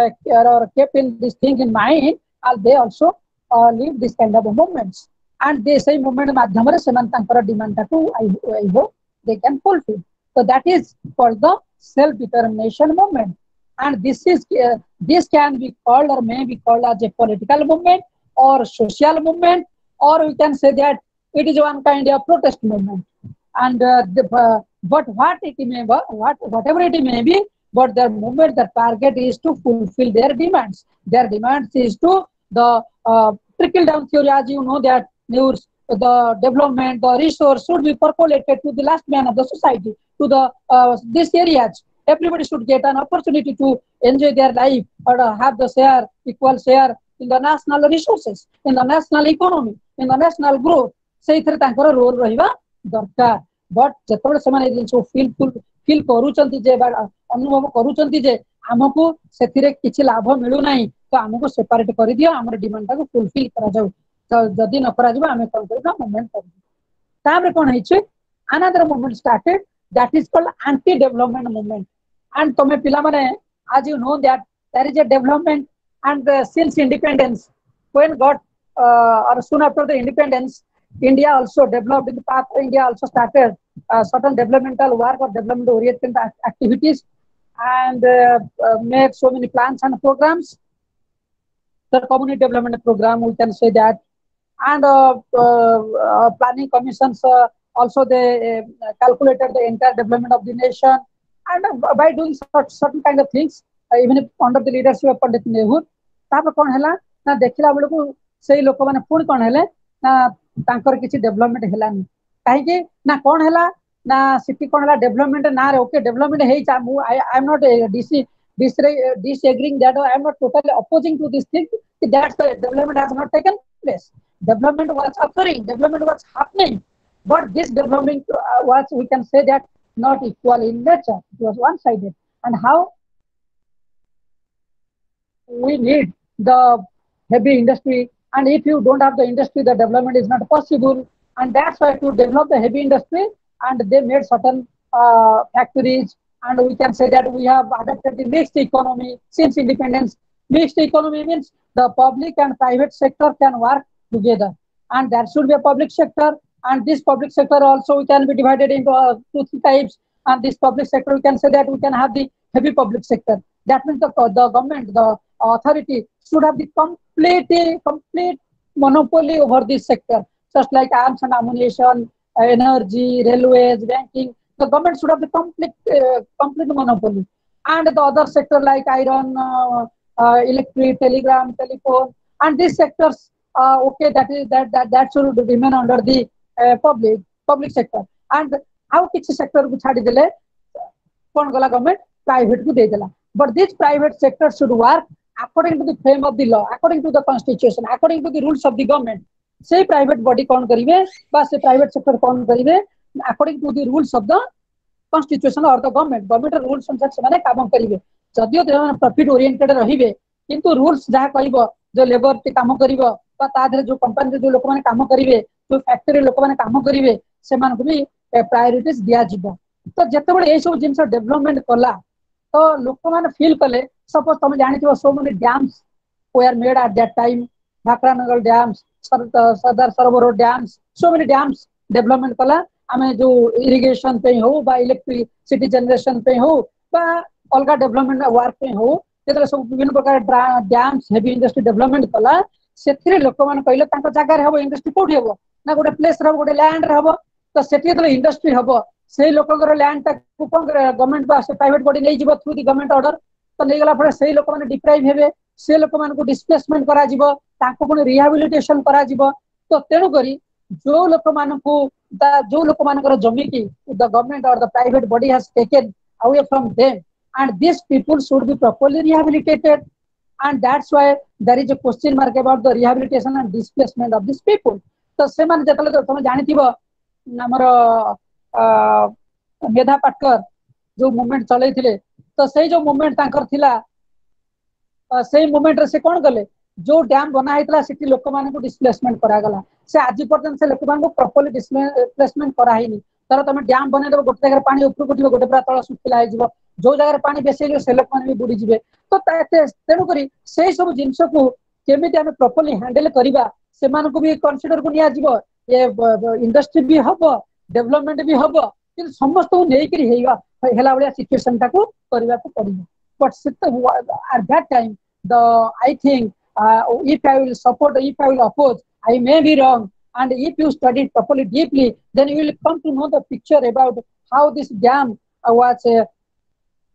और kept in this thing in mind and they also uh, lead this kind of movements and they say movement माध्यम रे सेमान तांकर डिमांड टाको I hope they can fulfill. So that is called the self determination movement and this is uh, this can be called or may be called as a political movement or social movement or we can say that it is one kind of protest movement and uh, the, uh, but what it may be, what whatever it may be but their movement, the target is to fulfill their demands. Their demands is to the uh, trickle down theory, as you know, that news, the development, the resource should be percolated to the last man of the society, to the uh, these areas. Everybody should get an opportunity to enjoy their life or uh, have the share, equal share in the national resources, in the national economy, in the national growth. ସେଇଥିରେ ତାଙ୍କର roll ରହିବା ଦରକାର but ଯେତେବେଳେ ସେମାନେ ଏଇ ଜିନିଷ feel feel କରୁଛନ୍ତି ଯେ ବା ଅନୁଭବ କରୁଛନ୍ତି ଯେ ଆମକୁ ସେଥିରେ କିଛି ଲାଭ ମିଳୁନାହିଁ ତ ଆମକୁ ସେପାରେଟ କରିଦିଅ ଆମର ଡିମାଣ୍ଡଟାକୁ ଫୁଲଫିଲ୍ କରାଯାଉ ତ ଯଦି ନ କରାଯିବ ଆମେ କ'ଣ କରିବା ମୁଭମେଣ୍ଟ କରିବୁ ତାପରେ କ'ଣ ହେଇଛି another movement started that is called anti development movement and ତମେ ପିଲାମାନେ as you know that there is a development and uh, since independence when got uh, or soon after the independence India also developed in the path India also started uh, certain developmental work or development oriented activities and uh, uh, made so many plans and programs. The community development program, we can say that, and uh, uh, uh, planning commissions uh, also they uh, calculated the entire development of the nation, and uh, by doing such, certain kind of things, uh, even if under the leadership of Pandit Nehru, तापर कौन हैला ना देखिला बेलू को सही लोक माने पुणी कौन हैले ना तांकर किसी डेवलपमेंट हेलानी काहे कि ना कौन हैला ना सिटी कौन हैला डेवलपमेंट ना रे ओके डेवलपमेंट हेई चा आई आई एम नॉट डीसी disagreeing that or I am not totally opposing to this thing that the development has not taken place. Development was occurring, development was happening, but this development uh, was, we can say that, not equal in nature. It was one-sided. And how we need the heavy industry, and if you don't have the industry, the development is not possible. And that's why to develop the heavy industry, and they made certain uh, factories. And we can say that we have adopted the mixed economy since independence. Mixed economy means the public and private sector can work together. And there should be a public sector. And this public sector also can be divided into uh, two, three types. And this public sector, we can say that we can have the heavy public sector. That means the, the government, the authority should have the complete, complete monopoly over this sector. Just like arms and ammunition, energy, railways, banking. The government should have the complete, uh, complete monopoly, and the other sector like iron, uh, uh, electric, telegram, telephone, and these sectors, uh, okay, that is that that that should remain under the uh, public public sector. And how which sector को छाड़ी देले, कौन गला government private को दे देला. But this private sector should work according to the frame of the law, according to the constitution, according to the rules of the government. Say private body कौन करिवे, बस से private sector कौन करिवे. According to the rules of the constitution or the government, government rules अनुसार से काम करेंगे. जदियो तो प्रॉफिट ओरिएंटेड रहिबे, किंतु रूल्स जहाँ कहबो जो लेबर के काम करिवो बा तादरे जो कंपनी जो लोक माने काम करिवे, जो फैक्टरी लोक माने काम करिवे, से मान को भी प्रायोरिटीज दिया जिवो. तो जते बळे ए सब जिंस डेवलपमेंट कला तो लोक माने फील कले. सपोज तुम जानिथिबो so many dams were made at that time, Dhakranagar dams, Sardar Sarovar dams, so many dams development कला. आमे जो इरिगेशन पे हो बा इलेक्ट्रिसिटी जनरेशन पे हो बा अलगा डेवलपमेंट वर्क पे हो जेतले सब विभिन्न प्रकार डैम्स हेवी इंडस्ट्री डेवलपमेंट कला सेथिरे लोक मान कहले तांको जागा रे हबो इंडस्ट्री कोठी हबो ना गोटे प्लेस रे गोटे लैंड रे हबो तो सेठी जेतले इंडस्ट्री हबो सेही लोककर लैंड ता कोन गवर्नमेंट बा से प्राइवेट बॉडी नै जिवो थ्रू दी गवर्नमेंट ऑर्डर तो नै गला पर सेही लोक मान डिप्राइव हेबे से लोक मान को डिस्प्लेसमेंट करा जिवो तांको कोन रिहैबिलिटेशन करा जिवो. तो तेनु करी जो लोक मान को जो लोक मानकर जमी की the government or the private body has taken away from them, and these people should be properly rehabilitated, and that's why there is a question mark about the rehabilitation and displacement of these people. तो से मान जतले तुम जानिथिबो हमर मेधा पाटकर जो movement चलैथिले तो सेही जो movement तांकर थिला सेही मूवमेंट रे से कोन गले जो डैम बना हेतला सिटी लोक मान को डिस्प्लेसमेंट करा गला. से आज पर्यंत से लोक मान को प्रॉपर्ली डिस्प्लेसमेंट करा हिनी. तर तुम डैम बने देबो गोटे जगह पानी ऊपर उठिबो गोटे पूरा तळ सुखिला हे जिवो जो जगह पानी बेसी हे से लोक मान भी बुडी जिवे. तो तेनु करी सेही सब जिंस को केमिति हम प्रॉपर्ली हैंडल करिबा से मान को भी कंसीडर को निया जिवो. ये इंडस्ट्री भी हबो डेवलपमेंट भी हबो कि समस्त को नै करी हेइबा हेला बलिया सिचुएशन ता को करिबा को पड़िबो. But at that time the I think uh, if I will support, if I will oppose, I may be wrong. And if you study it properly, deeply, then you will come to know the picture about how this dam uh, was uh,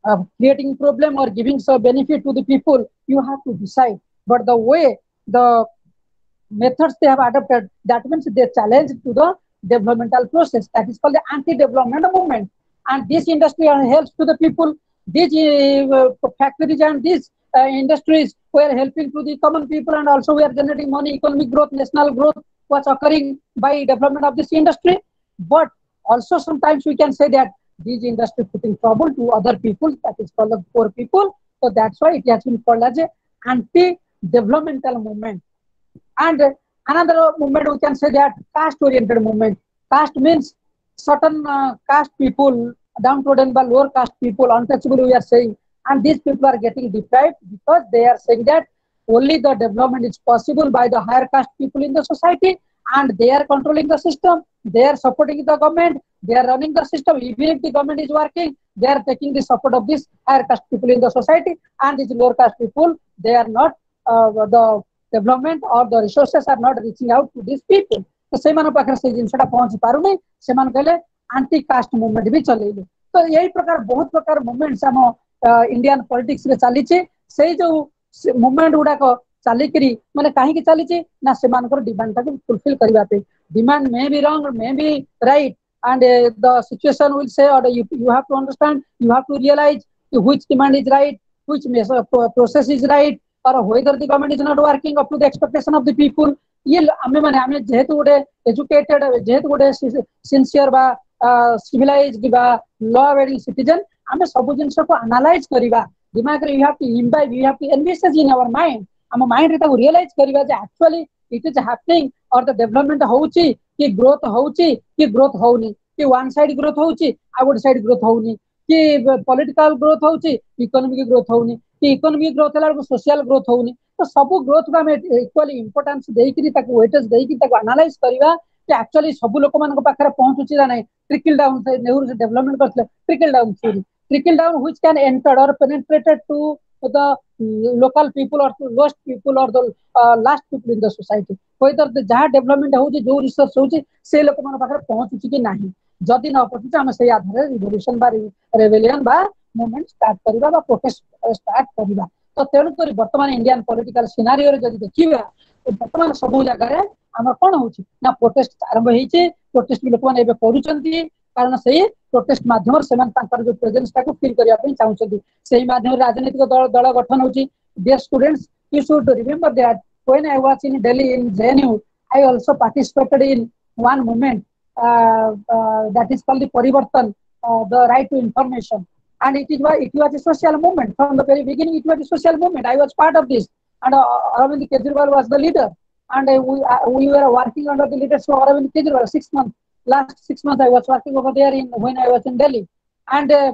uh, creating problem or giving some benefit to the people, you have to decide. But the way the methods they have adopted, that means they challenge to the developmental process. That is called the anti-development movement. And this industry helps to the people. These uh, factories and these uh, industries were helping to the common people, and also we are generating money, economic growth, national growth was occurring by development of this industry. But also sometimes we can say that these industry putting trouble to other people, that is called the poor people. So that's why it has been called as a anti-developmental movement. And another movement we can say that caste-oriented movement. Caste means certain uh, caste people, downtrodden by lower caste people, untouchable we are saying, and these people are getting deprived because they are saying that only the development is possible by the higher caste people in the society, and they are controlling the system, they are supporting the government, they are running the system. Even if the government is working, they are taking the support of these higher caste people in the society, and these lower caste people, they are not uh, the development or the resources are not reaching out to these people. तो से मानो पाखर से जिनसटा पहुंच पारु नहीं, से मान कहले anti caste movement भी चलेले. तो यही प्रकार बहुत प्रकार मूवमेंट्स हम इंडियन पॉलिटिक्स रे चली छे. से जो मूवमेंट गुडा को चली करी माने काहे की चली छे ना से मानकर डिमांड का फुलफिल करबा पे. Demand may be wrong, may be right, and uh, the situation will say, or you, you have to understand, you have to realize which demand is right, which process is right, or whether the government is not working up to the expectation of the people. ये हमें माने हमें जेहेतु गोटे educated, जेहेतु गोटे sincere बा civilised बा लॉ अबइडिंग सिटीजन, हमें सब जिंस को एनालाइज करबा दिमाग रे. You have to imbibe, you have to envisage in our mind. हम माइंड रे ताको रियलाइज करबा जे एक्चुअली इट इज हैपनिंग, और द डेवलपमेंट होउची कि ग्रोथ होउची कि ग्रोथ होउनी, कि वन साइड ग्रोथ होउची आ गोटे साइड ग्रोथ होउनी, कि पॉलिटिकल ग्रोथ होउची इकोनॉमिक ग्रोथ होउनी, कि इकोनॉमिक ग्रोथ हला सोशल ग्रोथ होउनी. तो सब ग्रोथ को हम इक्वली इंपोर्टेंस देइकरी ताको वेटेज देइकरी ताको एनालाइज करबा कि एक्चुअली सब लोक मान को पाखरे पहुंचुची ना नहीं. ट्रिकल डाउन से नेहरू से डेवलपमेंट करथले, trickle down theory, trickle down which can enter और penetrated to the local people और टू लोस्ट पीपल और the last people in the society. whether the जहाँ डेवलपमेंट होउची, जो रिसर्च होउची, से लोक मान पाखरे पहुंचुची कि नहीं. जदि न पहुंचुची हम से आधार रिवोल्यूशन बा रेवेलियन बा मूवमेंट स्टार्ट करबा बा प्रोटेस्ट स्टार्ट करबा. तो तेणुक बर्तमान इंडियन पॉलिटिकल सिनारियो रे जदि देखिबा तो बर्तमान सब जगह रे हमर कोन होउची ना प्रोटेस्ट आरंभ हेइचे. प्रोटेस्ट भी लोक माने एबे करूचंती, कारण से प्रोटेस्ट माध्यम से मान तांकर जो प्रेजेंस ताको फील करिया पे चाहउचंती. सेही माध्यम राजनीतिक दल दल गठन होउची. Dear students, you should remember that when I was in Delhi in J N U, I also participated in one movement uh, uh, that is called the Parivartan, uh, the right to information. And it is it was a social movement from the very beginning. It was a social movement. I was part of this, and uh, Arvind Kejriwal was the leader, and uh, we uh, we were working under the leadership of Arvind Kejriwal. Six months, last six months, I was working over there in when I was in Delhi, and uh,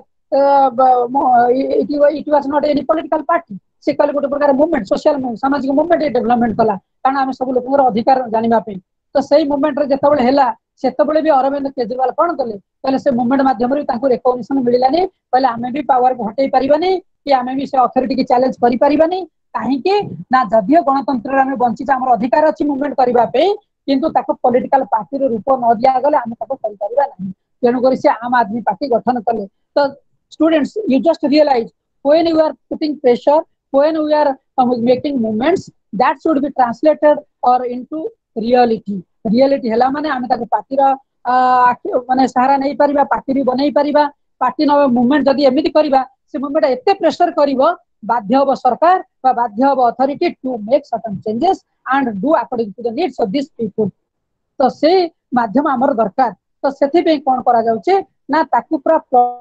uh, it, it was not any political party. से कल गोटे प्रकार movement, social movement, सामाजिक movement development कला, कारण आम सब लोक अधिकार जानिबा पे. तो सही मूवमेंट रे जतबेले हैला सेतबेले भी अरविंद केजरीवाल कोन कले, कहले से मूवमेंट माध्यम रे तांको रिकॉग्निशन मिलिलानी. कहले आमे भी पावर को हटै परिबानी, कि आमे भी से अथॉरिटी की चैलेंज करि परिबानी. काहे कि ना जदियो गणतंत्र रे आमे बंचित, हमर अधिकार अछि मूवमेंट करिबा पे, किंतु ताको पॉलिटिकल पार्टी रो रूप न दिया गले आमे ताको करि परिबा नाही. तेनु करि से आम आदमी पार्टी गठन कले. तो students, you just realise when you are putting pressure, when we are uh, making movements, that should be translated or into reality. Reality hela mane ame taku party ra mane sahara nei pariba, party bi banai pariba. Party no movement jodi emiti kariba, se movement ette pressure karibo, badhya hobo sarkar ba badhya hobo authority to make certain changes and do according to the needs of these people. तो से माध्यम आमर दरकार. तो सेथि पे कोन करा जाउचे ना ताकू पूरा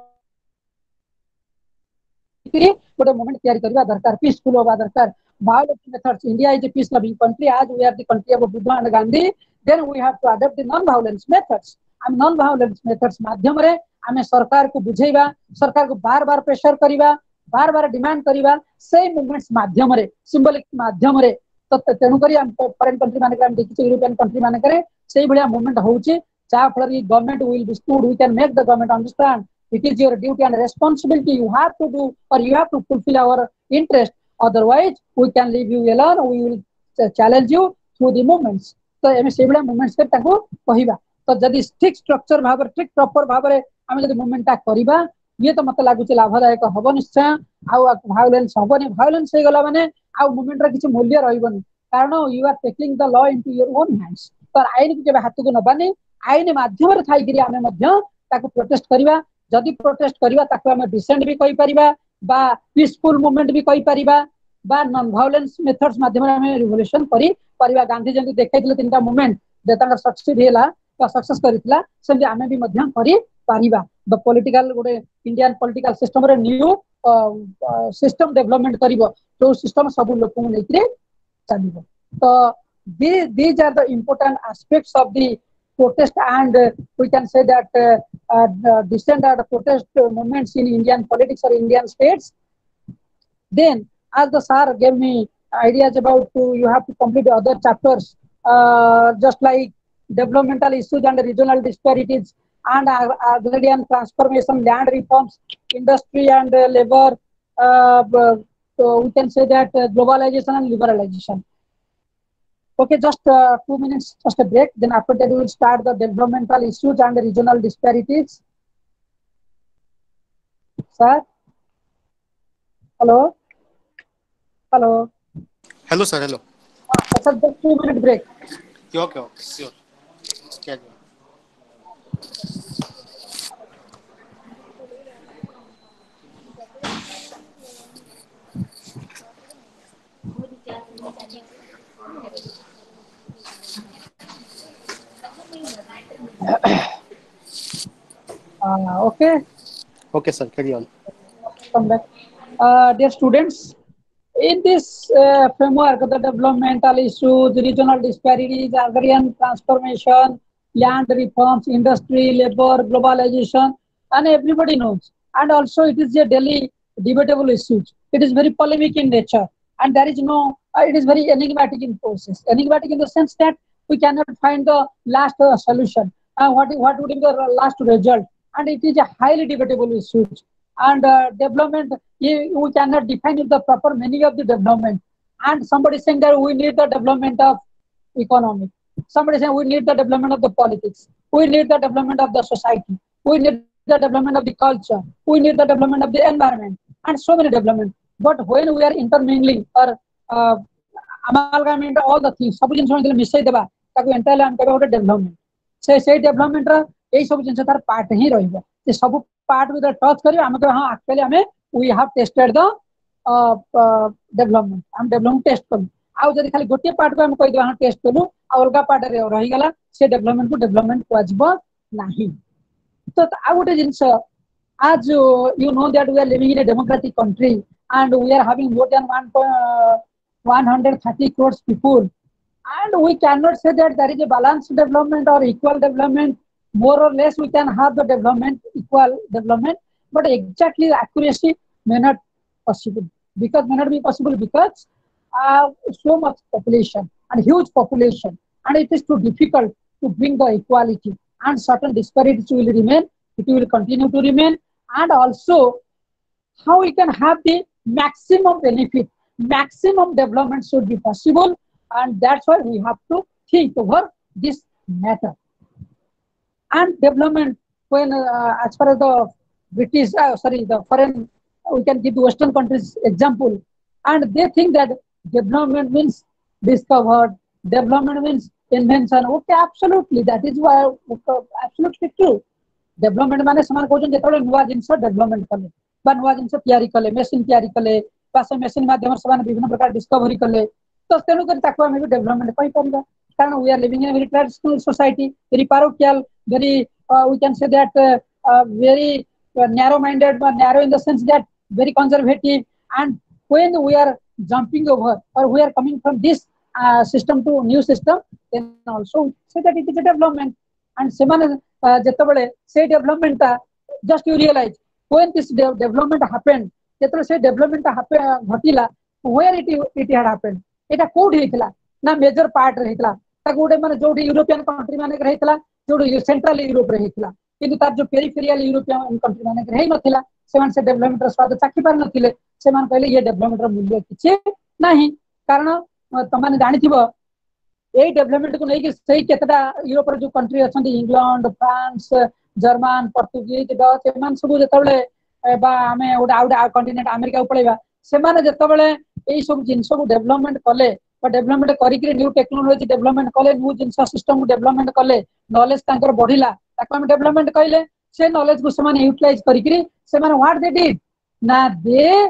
गोटे मूवमेंट तैयारी करबा दरकार, पीसफुल होबा दरकार. Violent methods, India is a peace loving country, as we are the country of Buddha and Gandhi, then we have to adopt the non violence methods. हम non violence methods माध्यम रे हमें सरकार को बुझेबा, सरकार को बार बार प्रेशर करिबा, बार बार डिमांड करिबा, से मूवमेंट्स माध्यम रे, सिंबलिक माध्यम रे. तो तेनु करी हम फॉरेन कंट्री माने हम देखि यूरोपियन कंट्री माने करे सेही भलिया मूवमेंट होउची. जा फलर government will be stood, we can make the government understand it is your duty and responsibility, you have to do or you have to fulfill our interest, otherwise we can leave you alone, we will challenge you through the movements. तो एमे सेबला movements के ताको कहिबा. तो जदी ठीक structure भाबरे, ठीक proper भाबरे हम जदी मूवमेंट ता करिबा, ये तो मत लगुच लाभदायक हम निश्चय भायोलेंस हेनी भायोलेंस हो गला माने आ मूवमेंट रे किसी मूल्य रहिबनी कारण you are taking the law into your own hands तो आईन को हाथ को नबानी आईन माध्यम थी आम प्रोटेस्ट करवा जदि प्रोटेस्ट करवा डिसेंट भी कहीपर पीसफुल मूवमेंट भी कहीपर नॉन वायलेंस मेथड्स माध्यम रिवोल्यूशन कर गांधी जमी देखते तीन टा मूवमेंट सक्सीड है सक्सेस करते आम भी द पॉलिटिकल गोटे इंडियन पॉलिटिकल सिस्टम रे न्यू सिस्टम डेवलपमेंट कर जो सिस्टम सब लोक चलो तो these are the important aspects of the protest and uh, we can say that uh, uh, dissent and protest movements in Indian politics or Indian states. Then as the sir gave me ideas about to, you have to complete other chapters uh, just like developmental issues and regional disparities and agrarian transformation, land reforms, industry and uh, labor, uh, so we can say that uh, globalization and liberalization. Okay, just uh, two minutes, just a break. Then after that, we will start the developmental issues and the regional disparities. Sir? Hello? Hello? Hello, sir. Hello. Uh, sir, just two minute break. Okay, okay, sure. Yeah. Uh, okay. Okay, sir. Carry on. Come back. Uh, dear students, in this uh, framework, the developmental issues, regional disparities, agrarian transformation, land reforms, industry, labor, globalization, and everybody knows. And also, it is a daily debatable issue. It is very polemic in nature, and there is no. Uh, it is very enigmatic in process. Enigmatic in the sense that we cannot find the last uh, solution. Uh, what what would be the last result? And it is a highly debatable issue. And uh, development, you, we cannot define the proper meaning of the development. And somebody saying that we need the development of economy. Somebody saying we need the development of the politics. We need the development of the society. We need the development of the culture. We need the development of the environment. And so many development. But when we are intermingling or uh, amalgamate all the things, सब जिन मिसई देबा ताको एंटाइल हम कहबा development से से development रा एई सब जिन तार पार्ट ही रहइबा जे सब पार्ट विद टच करी हम के हां एक्चुअली हमें we have tested the development हम डेवलपमेंट टेस्ट करू आ जदी खाली गोटे पार्ट को हम कहि देबा हां टेस्ट करू आ अलगा पार्ट रे रहि गला से डेवलपमेंट को डेवलपमेंट को आजबो नाही तो आ गोटे things as uh, you know that we are living in a democratic country and we are having more than one hundred thirty crores people and we cannot say that there is a balanced development or equal development. More or less we can have the development, equal development, but exactly accuracy may not possible because may not be possible because uh, so much population and huge population and it is too difficult to bring the equality and certain disparities will remain, it will continue to remain. And also how we can have the maximum benefit, maximum development should be possible, and that's why we have to think over this matter. And development, when uh, as far as the British, uh, sorry, the foreign, we can give the Western countries example, and they think that development means discovered, development means invention. Okay, absolutely, that is why uh, absolutely true. Development माने समान कहउछन जेतले नुवा जिंस development कले बा नुवा जिंस तयारी कले machine तयारी कले बा से मेशिन माध्यम समान विभिन्न प्रकार डिस्कवरी कले तो तेनु कर ताको हम डेवलपमेंट कहि परबा कारण we are living in a very traditional society very parochial very uh, we can say that uh, uh, very uh, narrow minded but narrow in the sense that very conservative and when we are jumping over or we are coming from this uh, system to new system then also say that it is a development and semane जेतबेले से development just you realise when this development happened जेतबेले से development घटिला where it it had happened एटा कोड हेतला ना major part रहितला ता गोटे माने जोडी यूरोपियन कंट्री माने रहितला जोडी सेंट्रल यूरोप रहितला किंतु तार जो पेरिफेरियल यूरोपियन कंट्री माने रहि नथिला सेमान से डेवलपमेंट स्वाद चाखि पार नथिले सेमान कहले ये डेवलपमेंट मूल्य किछि नाही कारण तमाने जानिथिबो यही डेवलपमेंट को नहीं सही केतटा यूरोप जो कंट्री अच्छा England France German Portuguese Dutch एमान सब जेतबेले बा आमे गोटे आउट कंटिनेंट अमेरिका को पळेबा सेमाने जतबेले एई सब जिंस को डेवलपमेंट कले बा डेवलपमेंट करिक न्यू टेक्नोलॉजी डेवलपमेंट कले न्यू जिंस सिस्टम डेवलपमेंट कले नॉलेज तांकर बढ़िला ताको हम डेवलपमेंट कहले से नॉलेज को सेमाने यूटिलाइज करिक सेमाने व्हाट दे डिड ना they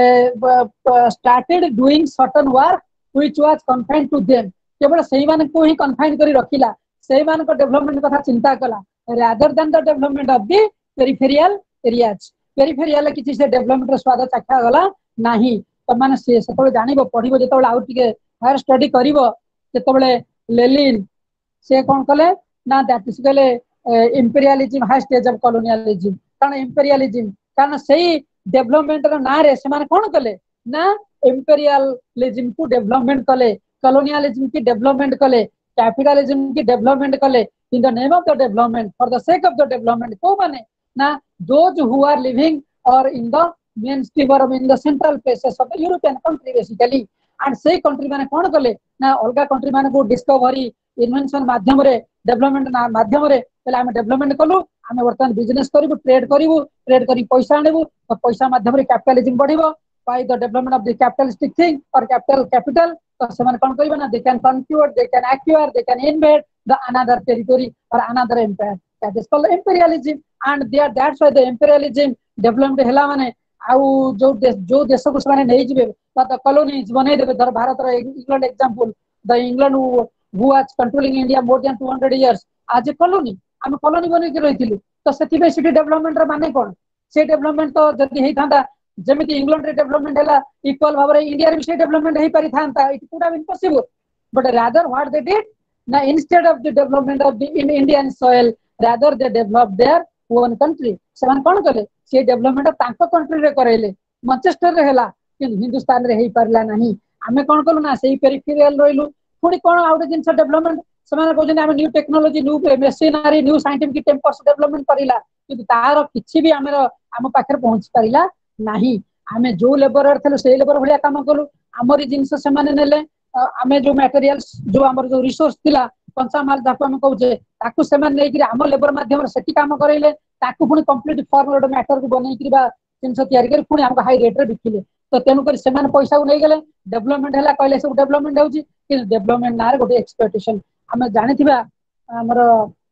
started doing certain work which was confined to them केवल सेही माने को ही कन्फाइंड करी रखिला सेही माने को डेवलपमेंट कथा चिंता कला rather than the development of the peripheral areas peripheral किछि से डेवलपमेंट स्वाद चाखा गला नाही त माने से सेतबे जानिबो पढिबो जेतबे आउट टिके हायर स्टडी करिवो जेतबे लेलिन से कोन कले ना दैट इज कले imperialism high stage of colonialism कारण इंपीरियलिज्म कारण सही डेवलपमेंट रो ना रे से माने कोन कले ना इंपीरियलिज्म को डेवलपमेंट कले कॉलोनियलिज्म की डेवलपमेंट कले कैपिटलिज्म की डेवलपमेंट कले in the name of the development for the sake of the development को माने ना those who are living or in the mainstream or in the central places of the European country basically and say country माने कोन कले ना अलगा country माने को डिस्कवरी इन्वेंशन माध्यम रे डेवलपमेंट माध्यम रे पहले हम डेवलपमेंट कलु हम वर्तमान बिजनेस करिवु ट्रेड करिवु ट्रेड करी पैसा आनिबु तो पैसा माध्यम रे कैपिटलिज्म बढ़िबो by the development of the capitalistic thing or capital capital तो सेमान कोन करिबो ना they can conquer they can acquire they can invade the another territory or another empire that is called imperialism and there that's why the imperialism development hela mane au jo jo desha ko semane nei jibe the colonies banai debe dhar bharat ra England example the England who, who was controlling India more than two hundred years आज colony हम colony बने के रहिथिलु तो सेति बे city development रा माने कोन से development तो जदी हेई थांदा जेमिति इंग्लैंड रे डेवलपमेंट हला इक्वल भाबरे इंडिया रे भी से डेवलपमेंट हेई पारि थांता it could have impossible but rather what they did ना instead of the development of the in Indian soil rather they develop their own country सेमान कोन कले से डेवलपमेंट तांको कंट्री रे करैले मैनचेस्टर रे हला कि हिंदुस्तान रे हेई पारला नाही हमें कोन कलु ना सेही पेरिफेरियल रहिलु पुनी कोन आउट जिंस डेवलपमेंट सेमान कहजन हम new technology new machinery new scientific tempers development करिला कि तार किछि भी हमर हम पाखर पहुंच पारिला नाही हमें जो लेबर थलो से लेबर भलिया काम कलु हमर जिंस सेमाने नेले हमें जो मटेरियल्स जो हमर जो रिसोर्स थिला कंसा माल जाको हम कहूजे ताकू सेमान नै कि हम लेबर माध्यम से सेठी काम करैले ताकू पुनी कंप्लीट फॉर्मुला मैटर को बनै कि बा जिंस तयारी कर पुनी हमको हाई रेट रे बिकिले तो तेनु कर सेमान पैसा को नै गेले डेवलपमेंट हला कहले सब डेवलपमेंट होउची कि डेवलपमेंट नार गोटे एक्सप्लॉइटेशन हम जानिथिबा हमर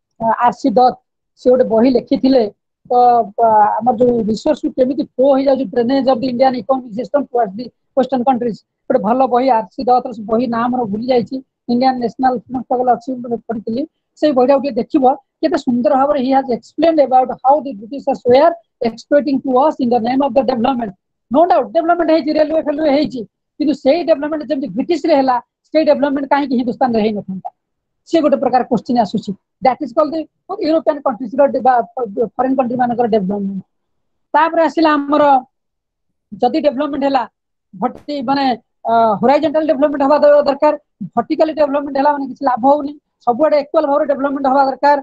आरसी दत्त से गोटे बही लिखिथिले तो हमर जो रिसोर्स केमिति फ्लो हो जाउ drainage of the Indian economic system towards the western countries गोटे भलो बही आरसी दत्त बही नाम रो भूली जाईची इंडियन नेशनल स्ट्रगल अच्छी पढ़ी से बहीटा के देखिबो केते सुंदर भाबरे he has explained about how the Britishers were exploiting to us in the name of the development no doubt development है रेलवे फेलवे हेची किंतु सेही डेवलपमेंट जेम ब्रिटिश रे हला सेही डेवलपमेंट काहे कि हिंदुस्तान रे हेइ नथंता से गोटे प्रकार क्वेश्चन आसुची that is called the European countries रो फॉरेन कंट्री मानकर डेवलपमेंट तापर आसिला हमर जदी डेवलपमेंट हला भट्टी माने हॉरिजॉन्टल डेवलपमेंट हवा दरकार वर्टिकल डेवलपमेंट हला माने किछ लाभ होउनी सबुआडे इक्वल भाव डेवलपमेंट हवा दरकार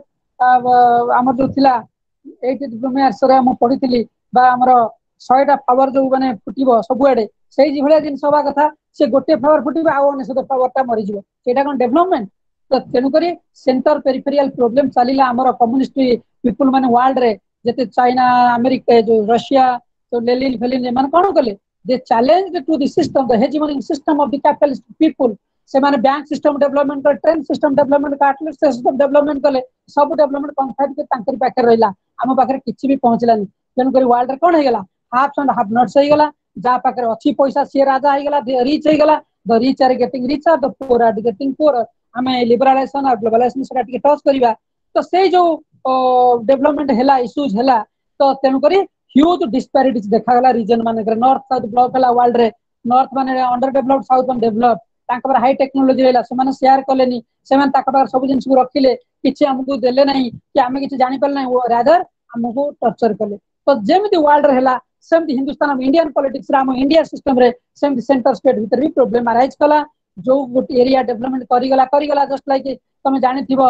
हमर जो थिला एट डिप्लोमेट्स रे हम पढिथिली बा हमर सौ टा पावर जो माने फुटिबो सबुआडे सेही जी भलिया जिन सभा कथा से गोटे पावर फुटिबो आ ओने से पावर टा मरि जिवो सेटा कोन डेवलपमेंट तो तेनु करी सेंटर पेरिफेरियल प्रॉब्लम चलिला हमर कम्युनिस्ट पीपल माने वर्ल्ड रे जते चाइना अमेरिका जो रशिया तो लेलिन फेलिन माने कोन कले they challenge to the system the hegemonic system of the capitalist people से माने बैंक सिस्टम डेवलपमेंट कर ट्रेन सिस्टम डेवलपमेंट काटलेट सिस्टम डेवलपमेंट कले सब डेवलपमेंट कन्फाइड के तांकर पाखे रहला हम पाखे किछि भी पहुंचलानी तेनु करी वर्ल्ड रे कोन हे गेला हाफ एंड हाफ नॉट्स हे गेला जा पाखे अछि पैसा से राजा हे गेला रिच हे गेला the rich are getting richer the poor are getting poor हमें लिबरलाइजेशन और ग्लोबलाइजेशन से टिके टच करिवा तो से जो डेवलपमेंट हला इश्यूज हला तो तेनु करी ह्यूज डिस्पैरिटीज देखा गला रीजन माने नॉर्थ साउथ ब्लॉक हला वर्ल्ड रे नॉर्थ माने अंडर डेवलप्ड साउथ माने डेवलप तांका पर हाई टेक्नोलॉजी रहला से माने शेयर करलेनी से माने ताका पर सब जिंस को रखिले किछि हमकु देले नहीं कि हमें किछि जानि पल नहीं रादर हमकु टॉर्चर करले तो जेमिति वर्ल्ड रे हला सेमति हिंदुस्तान इंडियन पॉलिटिक्स रे हम इंडिया सिस्टम रे सेमति सेंटर स्टेट भीतर भी प्रॉब्लम अराइज कला जो गोटे एरिया डेवलपमेंट करी गला करी गला जस्ट लाइक तमे जानि थिबो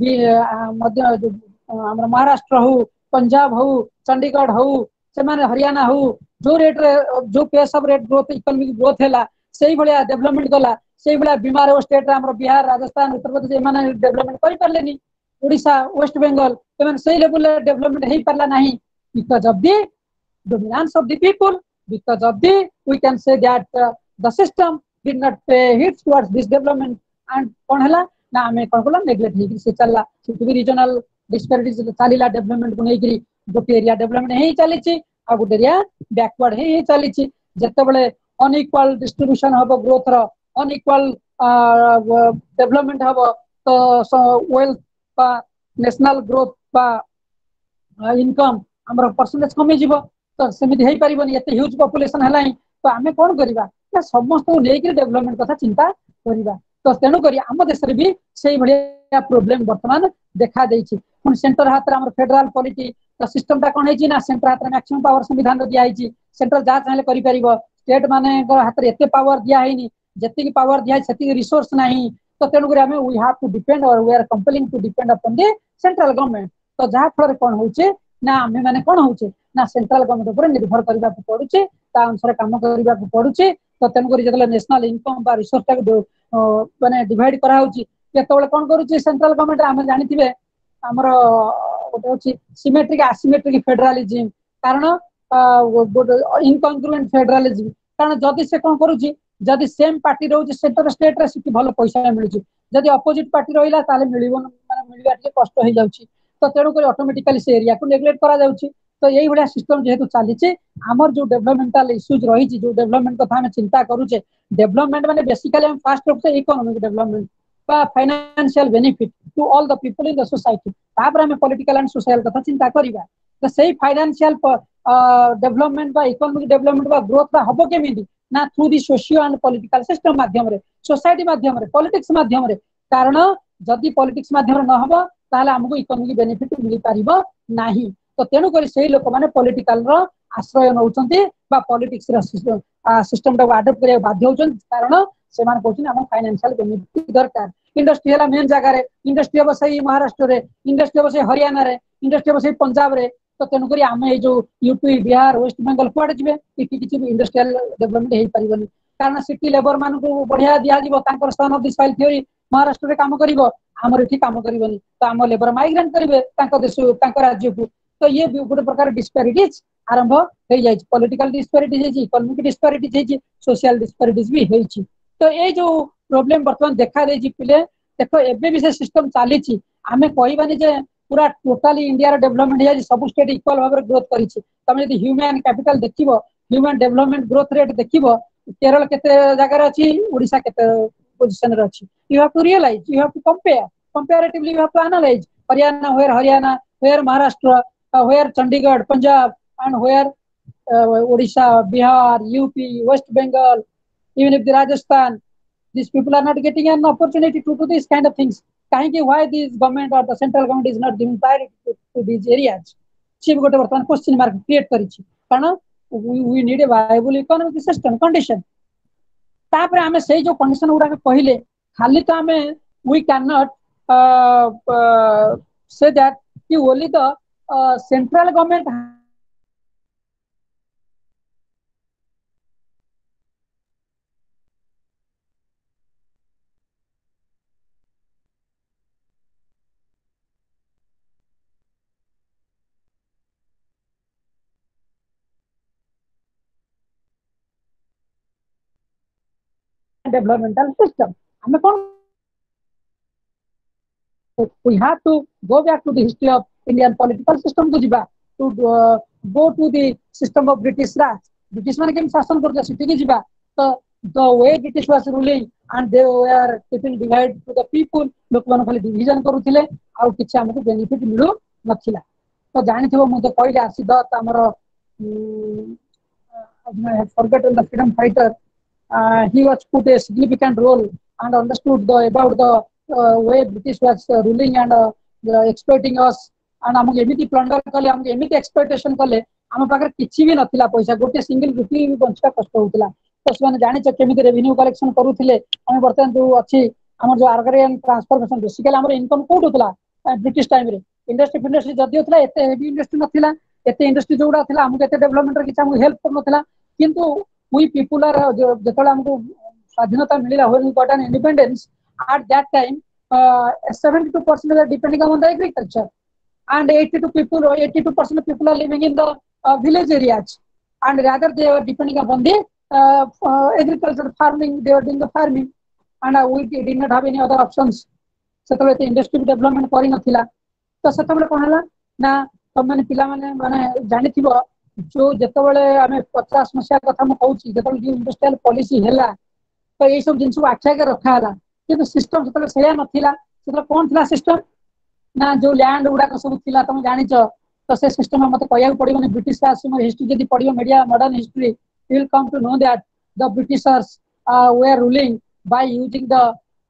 मध्य हमर महाराष्ट्र हो पंजाब हो चंडीगढ़ हो से माने हरियाणा हो जो रेट रे जो pace of rate growth economic growth हैला सेही भलिया डेवलपमेंट कला सेही भलिया बीमार हो स्टेट रे हमर बिहार राजस्थान उत्तर प्रदेश एमाने डेवलपमेंट करि परलेनी ओडिशा वेस्ट बंगाल एमाने सेही लेवल डेवलपमेंट हेई परला नाही because of the dominance of the people. Because of the, we can say that uh, the system did not pay hits towards this development. And कौन हला ना हमें कौन कोला neglect ही से चला सिटी regional disparities चलीला development को नहीं करी गोटे एरिया development ही चली ची आ गोटे एरिया backward ही चली ची जत्ते बड़े unequal distribution हबो growth रो unequal uh, development हबो तो so wealth बा national growth बा इनकम हमर परसेंटेज कमी जीवो तो सेमिति हेई परिबनी एते ह्यूज पॉपुलेशन हलाई तो आमे कोन करिबा ना समस्त लेकर डेवलपमेंट कथा चिंता करिबा तो तेनु करी हम देश रे भी सेही भलिया प्रॉब्लम वर्तमान देखा देछि हुन सेंटर हाथ रे हमर फेडरल पॉलिटी तो सिस्टम ता कोन हेछि ना सेंटर हाथ रे मैक्सिमम पावर संविधान रो दिया हेछि सेंटर जा चाहे करि परिबो स्टेट माने हाथ रे एते पावर दिया हेनी जति की पावर दिया सेति रिसोर्स नाही तो तेनु करी हमें वी हैव टू डिपेंड और we are compelling to depend upon the central government तो जहा फल कोन होचे ना हमें माने कोन होचे ना सेंट्रल गवर्नमेंट ऊपर निर्भर करबा पड़ुचे ता अनुसार काम करबा पड़ुचे तो तेनु करी जतले नेशनल इनकम बा रिसोर्स ता माने डिवाइड करा होची केतबेले कोन करूची सेंट्रल गवर्नमेंट हम जानिथिबे हमर गोटे होची सिमेट्रिक एसिमेट्रिक फेडरलिज्म कारण इनकंग्रुएंट फेडरलिज्म कारण जदि से कोन करूची जदि सेम पार्टी रहउची सेंटर स्टेट रे सिटी भलो पैसा मिलुची जदि अपोजिट पार्टी रहिला ताले मिलिबो माने मिलिबा के कष्ट हो जाउची तो तेणु कर ऑटोमेटिकली से एरिया को नेग्लेक्ट करा जाउची तो यही भलिया सिस्टम जेहेतु चलीचे हमर जो डेवलपमेंटल इश्यूज रही जो डेवलपमेंट कथा हम चिंता करूचे डेवलपमेंट माने बेसिकली हम फास्ट रूप से इकोनॉमिक डेवलपमेंट बा financial benefit to all the people in the society तापर हम पॉलिटिकल एंड सोशल कथा चिंता करिबा तो सही फाइनेंशियल डेवलपमेंट बा इकोनॉमिक डेवलपमेंट बा ग्रोथ बा हबो केमिति ना through the socio and political system माध्यम रे सोसाइटी माध्यम रे पॉलिटिक्स माध्यम रे कारण जदि पॉलिटिक्स माध्यम रे न हबो ताले हमको इकोनॉमिक बेनिफिट मिल पारिबो नाही तो तेनु करी सही लोक माने पॉलिटिकल रो आश्रय नउचंती बा पॉलिटिक्स रो सिस्टम टा अडॉप्ट करे बाध्य होचन कारण से मान कहछन हम फाइनेंशियल बेनिफिट दरकार इंडस्ट्री हला मेन जगह रे इंडस्ट्री बसई महाराष्ट्र रे इंडस्ट्री बसई हरियाणा रे इंडस्ट्री बसई पंजाब रे तो तेनु करी हम ए जो यूपी बिहार वेस्ट बंगाल कुआडे जिवे कि किछि इंडस्ट्रियल डेवलपमेंट हेई परिबनी कारण सिटी लेबर मान को बढ़िया दिया जीवो तांकर son of the soil theory Maharashtra रे काम करिवो हमर एठी काम करिवनी तो हम लेबर माइग्रेंट करिवे तांको देश तांको राज्य को तो ये गोटे प्रकार डिस्पैरिटीज आरंभ हो जाय पॉलिटिकल डिस्पैरिटीज है इकोनॉमिक डिस्पैरिटीज है सोशल डिस्पैरिटीज भी है तो ये जो प्रॉब्लम वर्तमान देखा दे पिले देखो एबे भी से सिस्टम चली छी हमें कहबानी जे पूरा टोटली इंडिया रो डेवलपमेंट है सब स्टेट इक्वल भाव रे ग्रोथ करी छी तमे यदि ह्यूमन कैपिटल देखिबो ह्यूमन डेवलपमेंट ग्रोथ रेट देखिबो केरल केते जगह रे अछि ओडिसा केते पोजीशन रे अछि you have to realise you have to compare comparatively you have to analyze Haryana where Haryana where Maharashtra uh, where Chandigarh Punjab and where uh, Odisha Bihar U P West Bengal even if the Rajasthan these people are not getting an opportunity to do these kind of things kahinki why this government or the central government is not giving priority to, to these areas se gote bartan question mark create karichi kana we, we need a viable economic system condition तापर हमें सही जो condition उड़ा कहले खाली तो हमें we cannot Uh, uh, say that कि only the uh, central government developmental system हमें कौन we have to go back to the history of Indian political system to jiba to uh, go to the system of British Raj British man केम शासन करते city के जिबा तो the way British was ruling and they were keeping divide to the people लोक मान खाली division करूथिले आ किछ हमको बेनिफिट मिलु नथिला तो जानिथिबो मु तो कहले आसिदत हमर I have forgotten the freedom fighter uh, he was put a significant role and understood the about the Uh, way British was uh, ruling and uh, uh, exploiting us and हम एमिति plunder कले हम एमिति exploitation कले हम पाकर किछि भी नथिला पैसा गोटे सिंगल रुपी भी बंचका कष्ट होतिला तो से जानि छ केमिति रेवेन्यू कलेक्शन करूथिले हम बर्तन जो अछि हमर जो अर्गरियन ट्रांसफॉर्मेशन बेसिकली हमर इनकम कोड होतला ब्रिटिश टाइम रे इंडस्ट्री इंडस्ट्री जदी होतला एते हेवी इंडस्ट्री नथिला एते इंडस्ट्री जोडा थिला हम एते डेवलपमेंट रे किछ हम हेल्प कर नथिला किंतु वी पीपल आर जेतला हमको स्वाधीनता मिलिला when we got an independence at that time uh, seventy-two percent are depending on the agriculture and eighty-two people or eighty-two percent of people are living in the uh, village areas, and rather they were depending upon the uh, uh, agriculture farming. They were doing the farming, and uh, we did not have any other options. सेतबे तो industry development करी नथिला तो सेतबे कोन हला ना तुम माने पिला माने माने जानि थिबो जो जेतबेले आमे पचास मसिया कथा म कहूची जेतबेले जो इंडस्ट्रियल पॉलिसी हैला तो ये सब जिंस आख्या के रखा हला किंतु सिस्टम सेतबेले सेया नथिला सेतबेले कोन थिला सिस्टम ना जो लैंड गुडा को सब थिला तुम जानि छ तो से सिस्टम मते कहया पड़िबो ने ब्रिटिश का सिमर हिस्ट्री जदी पढियो medieval modern history you will come to know that the Britishers were ruling by using the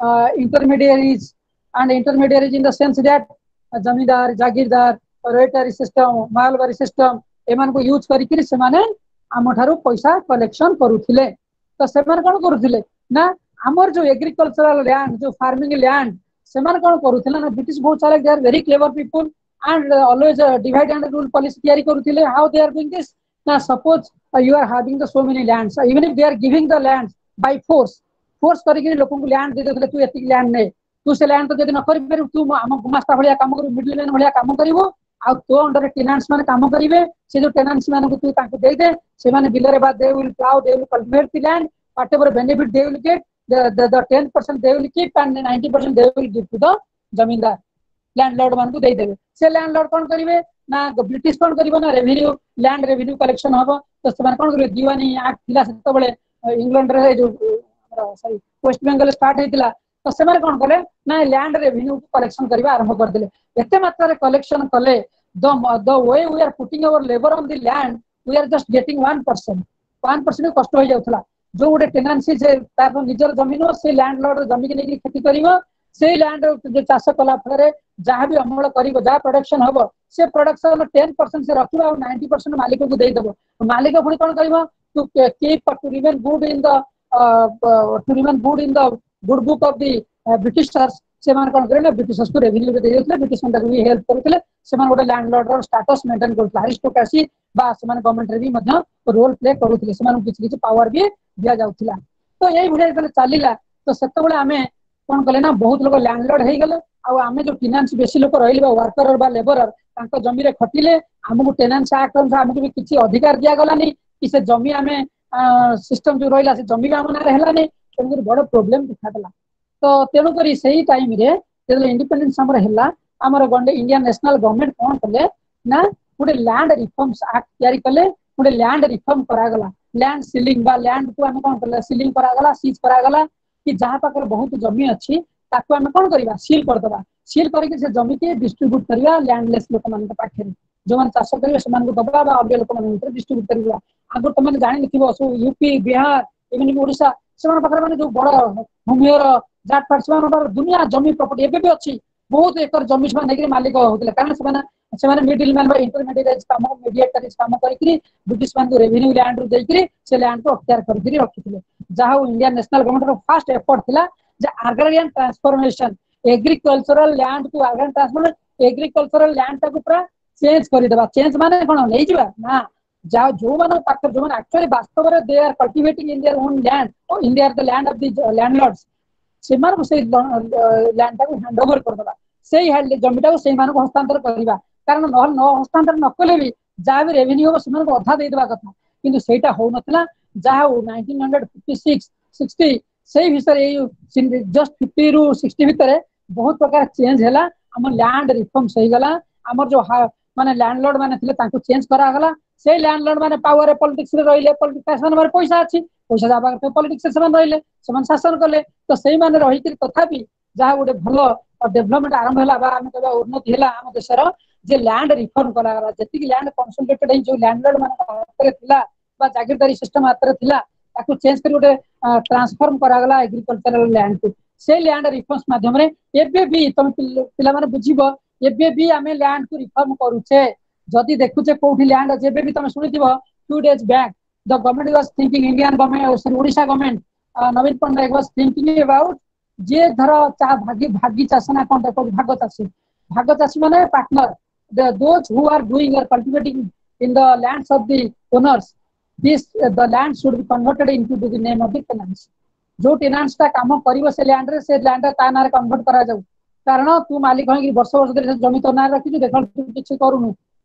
intermediaries and intermediaries in the sense that जमींदार जागीरदार रोयटरी सिस्टम मालवारी सिस्टम एमान को यूज करी कि से माने आम ठारू पैसा कलेक्शन करूथिले तो से माने कोन करूथिले ना हमर जो एग्रीकल्चरल लैंड जो फार्मिंग लैंड से माने कोन करूथिले ना ब्रिटिश बहुत सारे they are very clever people and uh, always uh, divide and rule policy तैयारी करूथिले how they are doing this ना suppose uh, you are having the so many lands uh, even if they are giving the lands by force force करी कि लोगन को land दे देथिले तू एतिक land नै तू से लैंड तो जदी न करि पर तू हम गुमास्ता भलिया काम करू मिडिल मैन भलिया काम करिवो आ तो अंडर टेनेंट्स माने काम करिवे से जो टेनेंट्स माने को तू ताके दे दे से माने बिलरे बाद they will plough they will cultivate the land whatever benefit they will get the the ten percent they will keep and ninety percent they will give to the zamindar landlord मान को दे देबे से लैंडलॉर्ड कोन करिवे ना ब्रिटिश कोन करिवो ना revenue land revenue collection हबो तो से माने कोन करिवे दीवानी एक्ट थिला सेतो बळे इंग्लैंड रे जो सॉरी वेस्ट बंगाल स्टार्ट हेतिला तो से कौन कले ना लैंड रेवेन्यू कलेक्शन करबा आरंभ कर देले एते मात्रा रे कलेक्शन कले the the way we are putting our labour on the land we are just getting one percent one percent कष्ट हो जाउथला जो गोटे टेनेंसी से तार निजर जमीन से लैंडलॉर्ड जमी के नेकी खेती करिवो से लैंड जे चाष कला फरे जहां भी अमल करिवो जा प्रोडक्शन हबो से प्रोडक्शन टेन परसेंट से रखिबो और नाइंटी परसेंट मालिक को दे देबो मालिक पुनी कोन करिवो to keep to remain good in the to remain good in the good book of the Britishers से मान कोन करे ब्रिटिशर्स को रेवेन्यू दे देथले ब्रिटिश मन तक भी हेल्प करथले से मान गोटे लैंडलॉर्ड रो स्टेटस मेंटेन करथले अरिस्टोक्रेसी बा से मान गवर्नमेंट रे भी मध्य रोल प्ले करूथले से मान किछ किछ पावर भी दिया जाउथला तो यही भले जले चलीला तो सेते बेले हमें कोन कले ना बहुत लोग लैंडलॉर्ड हे गेले आ हमें जो टेनेंट्स बेसी लोग रहिले वर्कर बा लेबरर तांको जमी रे खटिले हमको टेनेंट्स एक्ट अनुसार हमको भी किछि अधिकार दिया गलानी कि से जमी हमें सिस्टम जो रहिला से जमी हम ना रहलानी तो बड़ प्रॉब्लम दिखातला तो तेणु करी सही टाइम रे जेले इंडिपेंडेंस हमर हैला हमर गंडे इंडियन नेशनल गवर्नमेंट कोन कले ना गोटे लैंड रिफॉर्म्स एक्ट तयारी कले गोटे लैंड रिफॉर्म करा गला लैंड सीलिंग बा लैंड को हम कोन कले सीलिंग करा गला सीज करा गला कि जहां पाकर बहुत जमी अछि ताको हम कोन करबा सील कर दबा सील करके से जमी के डिस्ट्रीब्यूट करबा लैंडलेस लोक मान के पाखे जो मन चाष करिवे से मान को दबा बा अन्य लोक मान के डिस्ट्रीब्यूट करबा आगो तुम जानि नथिबो so UP Bihar even Odisha से पाखे माने जो बड़ भूमियर जाट पार्ट से दुनिया जमी प्रॉपर्टी एबे भी अछि बहुत एकर जमी से नेकरी मालिक होतले कारण से माने से माने मिडिल मैन बा इंटरमीडिएट काम मीडिएटर काम करिकरी ब्रिटिश मान को रेवेन्यू लैंड रो देकरी से लैंड को अख्तियार करिकरी रखितले जहा इंडियन नेशनल गवर्नमेंट रो फर्स्ट एफर्ट थिला जे एग्रीरियन ट्रांसफॉर्मेशन एग्रीकल्चरल लैंड को एग्रीरियन ट्रांसफॉर्मेशन एग्रीकल्चरल लैंड ता को पूरा चेंज करि देबा चेंज माने कोन नै जिबा ना जा जो माने पाकर जो माने एक्चुअली वास्तव रे they are cultivating in their own land और in their the land of the landlords से मान को से लैंड ता को हैंड ओवर कर देबा सेही हैंड जमीटा को सेही मान को हस्तांतर करबा कारण न न हस्तांतर न कले भी जा भी रेवेन्यू से मान को अधा दे देबा कथा किंतु सेटा हो नथला जा नाइंटीन फिफ्टी सिक्स सिक्सटी सेही भीतर ए जस्ट फिफ्टी रु सिक्सटी भीतर बहुत प्रकार चेंज हैला हम लैंड रिफॉर्म सही गला हमर जो माने लैंडलॉर्ड माने थिले तांको चेंज करा गला से लैंडलॉर्ड माने पावर पॉलिटिक्स रे रहिले पॉलिटिक्स माने पैसा अछि पैसा जाबा के पॉलिटिक्स से मान रहिले समान शासन करले तो सेही माने रही कि तथापि जहा गोटे भलो डेवलपमेंट आरंभ होला बा हम कहबा उन्नति होला हम देशर जे लैंड रिफॉर्म करा गला जति लैंड कंसोलिडेटेड जो लैंडलॉर्ड माने हाथ थिला बा जागीरदारी सिस्टम हाथ थिला ताको चेंज कर गोटे ट्रांसफॉर्म करा गला एग्रीकल्चरल लैंड को से लैंड रिफॉर्म्स माध्यम रे एबे भी तुम पिला माने बुझिबो एबे भी हमें लैंड को रिफॉर्म करूचे जदी देखुचे कोठी लैंड जेबे भी तुम सुनिथिबो two days back the government was thinking Indian government Odisha government Naveen Patnaik was thinking about जे धर चा भागी भागी चासना कोन देखो भाग चासी भाग चासी माने partner the those who are doing और cultivating in the lands of the owners this the land should be converted into the name of the tenants जो टेनेंट्स का काम करिवो से लैंड रे से लैंड ता नारे कन्वर्ट करा जाऊ कारण तू मालिक होई वर्ष वर्ष धरि जमी तो ना रखि देख तू किछि करूनु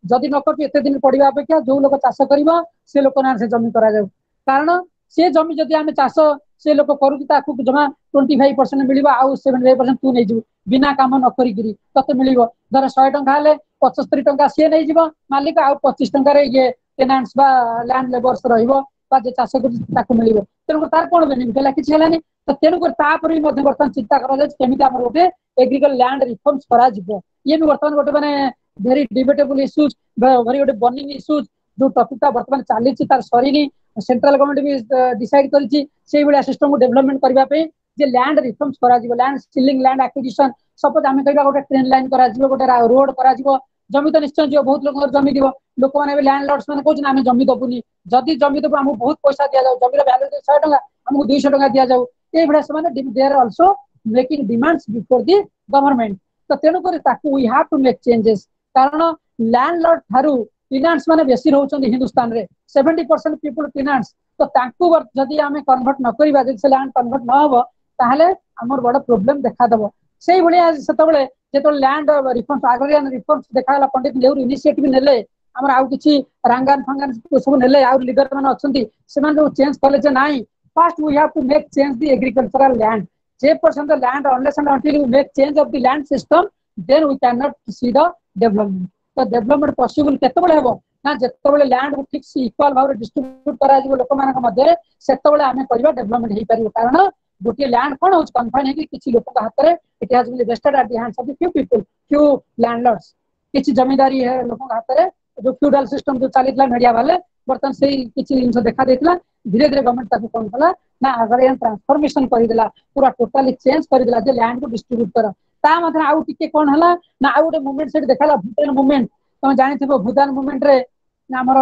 जदि न कर एत दिन पड़ा अपेक्षा जो लोक चाष कर से लोक ना से जमी करा जाऊ कारण से जमी जदि आम चाष से लोक करूँ जमा ट्वेंटी फाइव परसेंट मिल आउ सेवेंटी फाइव परसेंट तू नहीं बिना काम न करी तते मिल धर शहे टंका पचस्तरी टंका सी नहीं मालिक आउ पच्चीस टंकार ये टेनान्स बा लैंड लेबर्स रही चाष कर मिल तेणुकर तार कौन बेनिफिट है किसी है तो तेणुकर तापर भी बर्तमान चिंता करमी आम गोटे एग्रिकल लैंड रिफॉर्म्स करा ये भी बर्तमान गोटे मैंने वेरी डिबेटेबल इश्यूज वेरी गोटे बर्निंग इश्यूज जो टॉपिक बर्तमान चली तार सरीनी सेंट्रल गवर्नमेंट भी डिसाइड करी सिस्टम को डेवलपमेंट करने जे लैंड रिफॉर्म्स करा land ceiling land acquisition suppose आम कह गोटे ट्रेन लाइन करा गोटे रोड करा जमी तो निश्चय जीव बहुत लोग जमी दिव लोक मैंने लैंडलॉर्ड्स मैंने कहते आम जमी दबुनी जदि जमी दबु आमको बहुत पैसा दि जाऊ जमीर वैल्यू शहे टका आमको दुई टका दि जाऊ ये they are also making demands before the government तो तेणुक we have to make changes कारण लैंडलॉर्ड ठारू टेनांट्स माने बेसी रहउछन हिंदुस्तान रे सेवेंटी परसेंट पीपल टेनांट्स तो तांकु जदि आमे कन्वर्ट न करिबा जदि से लैंड कन्वर्ट न हो ताहले हमर बड़ प्रॉब्लम देखा दबो सेही भलिया सेतबेले जेतो लैंड रिफॉर्म्स आग्रियन रिफॉर्म्स देखाला पंडित नेहरू इनिशिएटिव नेले हमर आउ किछि रांगान फांगान सब नेले आउ लीडर माने अछंती सेमान जो चेंज कले जे नाही first we have to make change the agricultural land जे percent the land unless and until we make change of the land system then we can not see the development तो development possible केतेबेले हेबो ना जेतेबेले land को ठीक से equal भाव distribute करा जिवो लोक मानक मध्ये सेतेबेले आमे करिबा डेवलपमेंट हेई परिबो कारण गोटे लैंड कोन होच कन्फाइन है कि किछि लोक हाथ रे it has been vested at the hands of the few people few landlords किछि जमींदारी है लोक हाथ रे जो फ्यूडल सिस्टम जो चलीतला मीडिया वाले बर्तन से किछि जिंस देखा देतला धीरे धीरे गवर्नमेंट ताको कोन कला ना अग्रियन ट्रांसफॉर्मेशन करि देला पूरा टोटली चेंज करि देला जे लैंड को डिस्ट्रीब्यूट कर ता मात्र आउ टिके कोन हला ना आउ गोटे मूवमेंट से देखाला भूटान मूवमेंट तुम जानि थिबो भूटान मूवमेंट रे हमर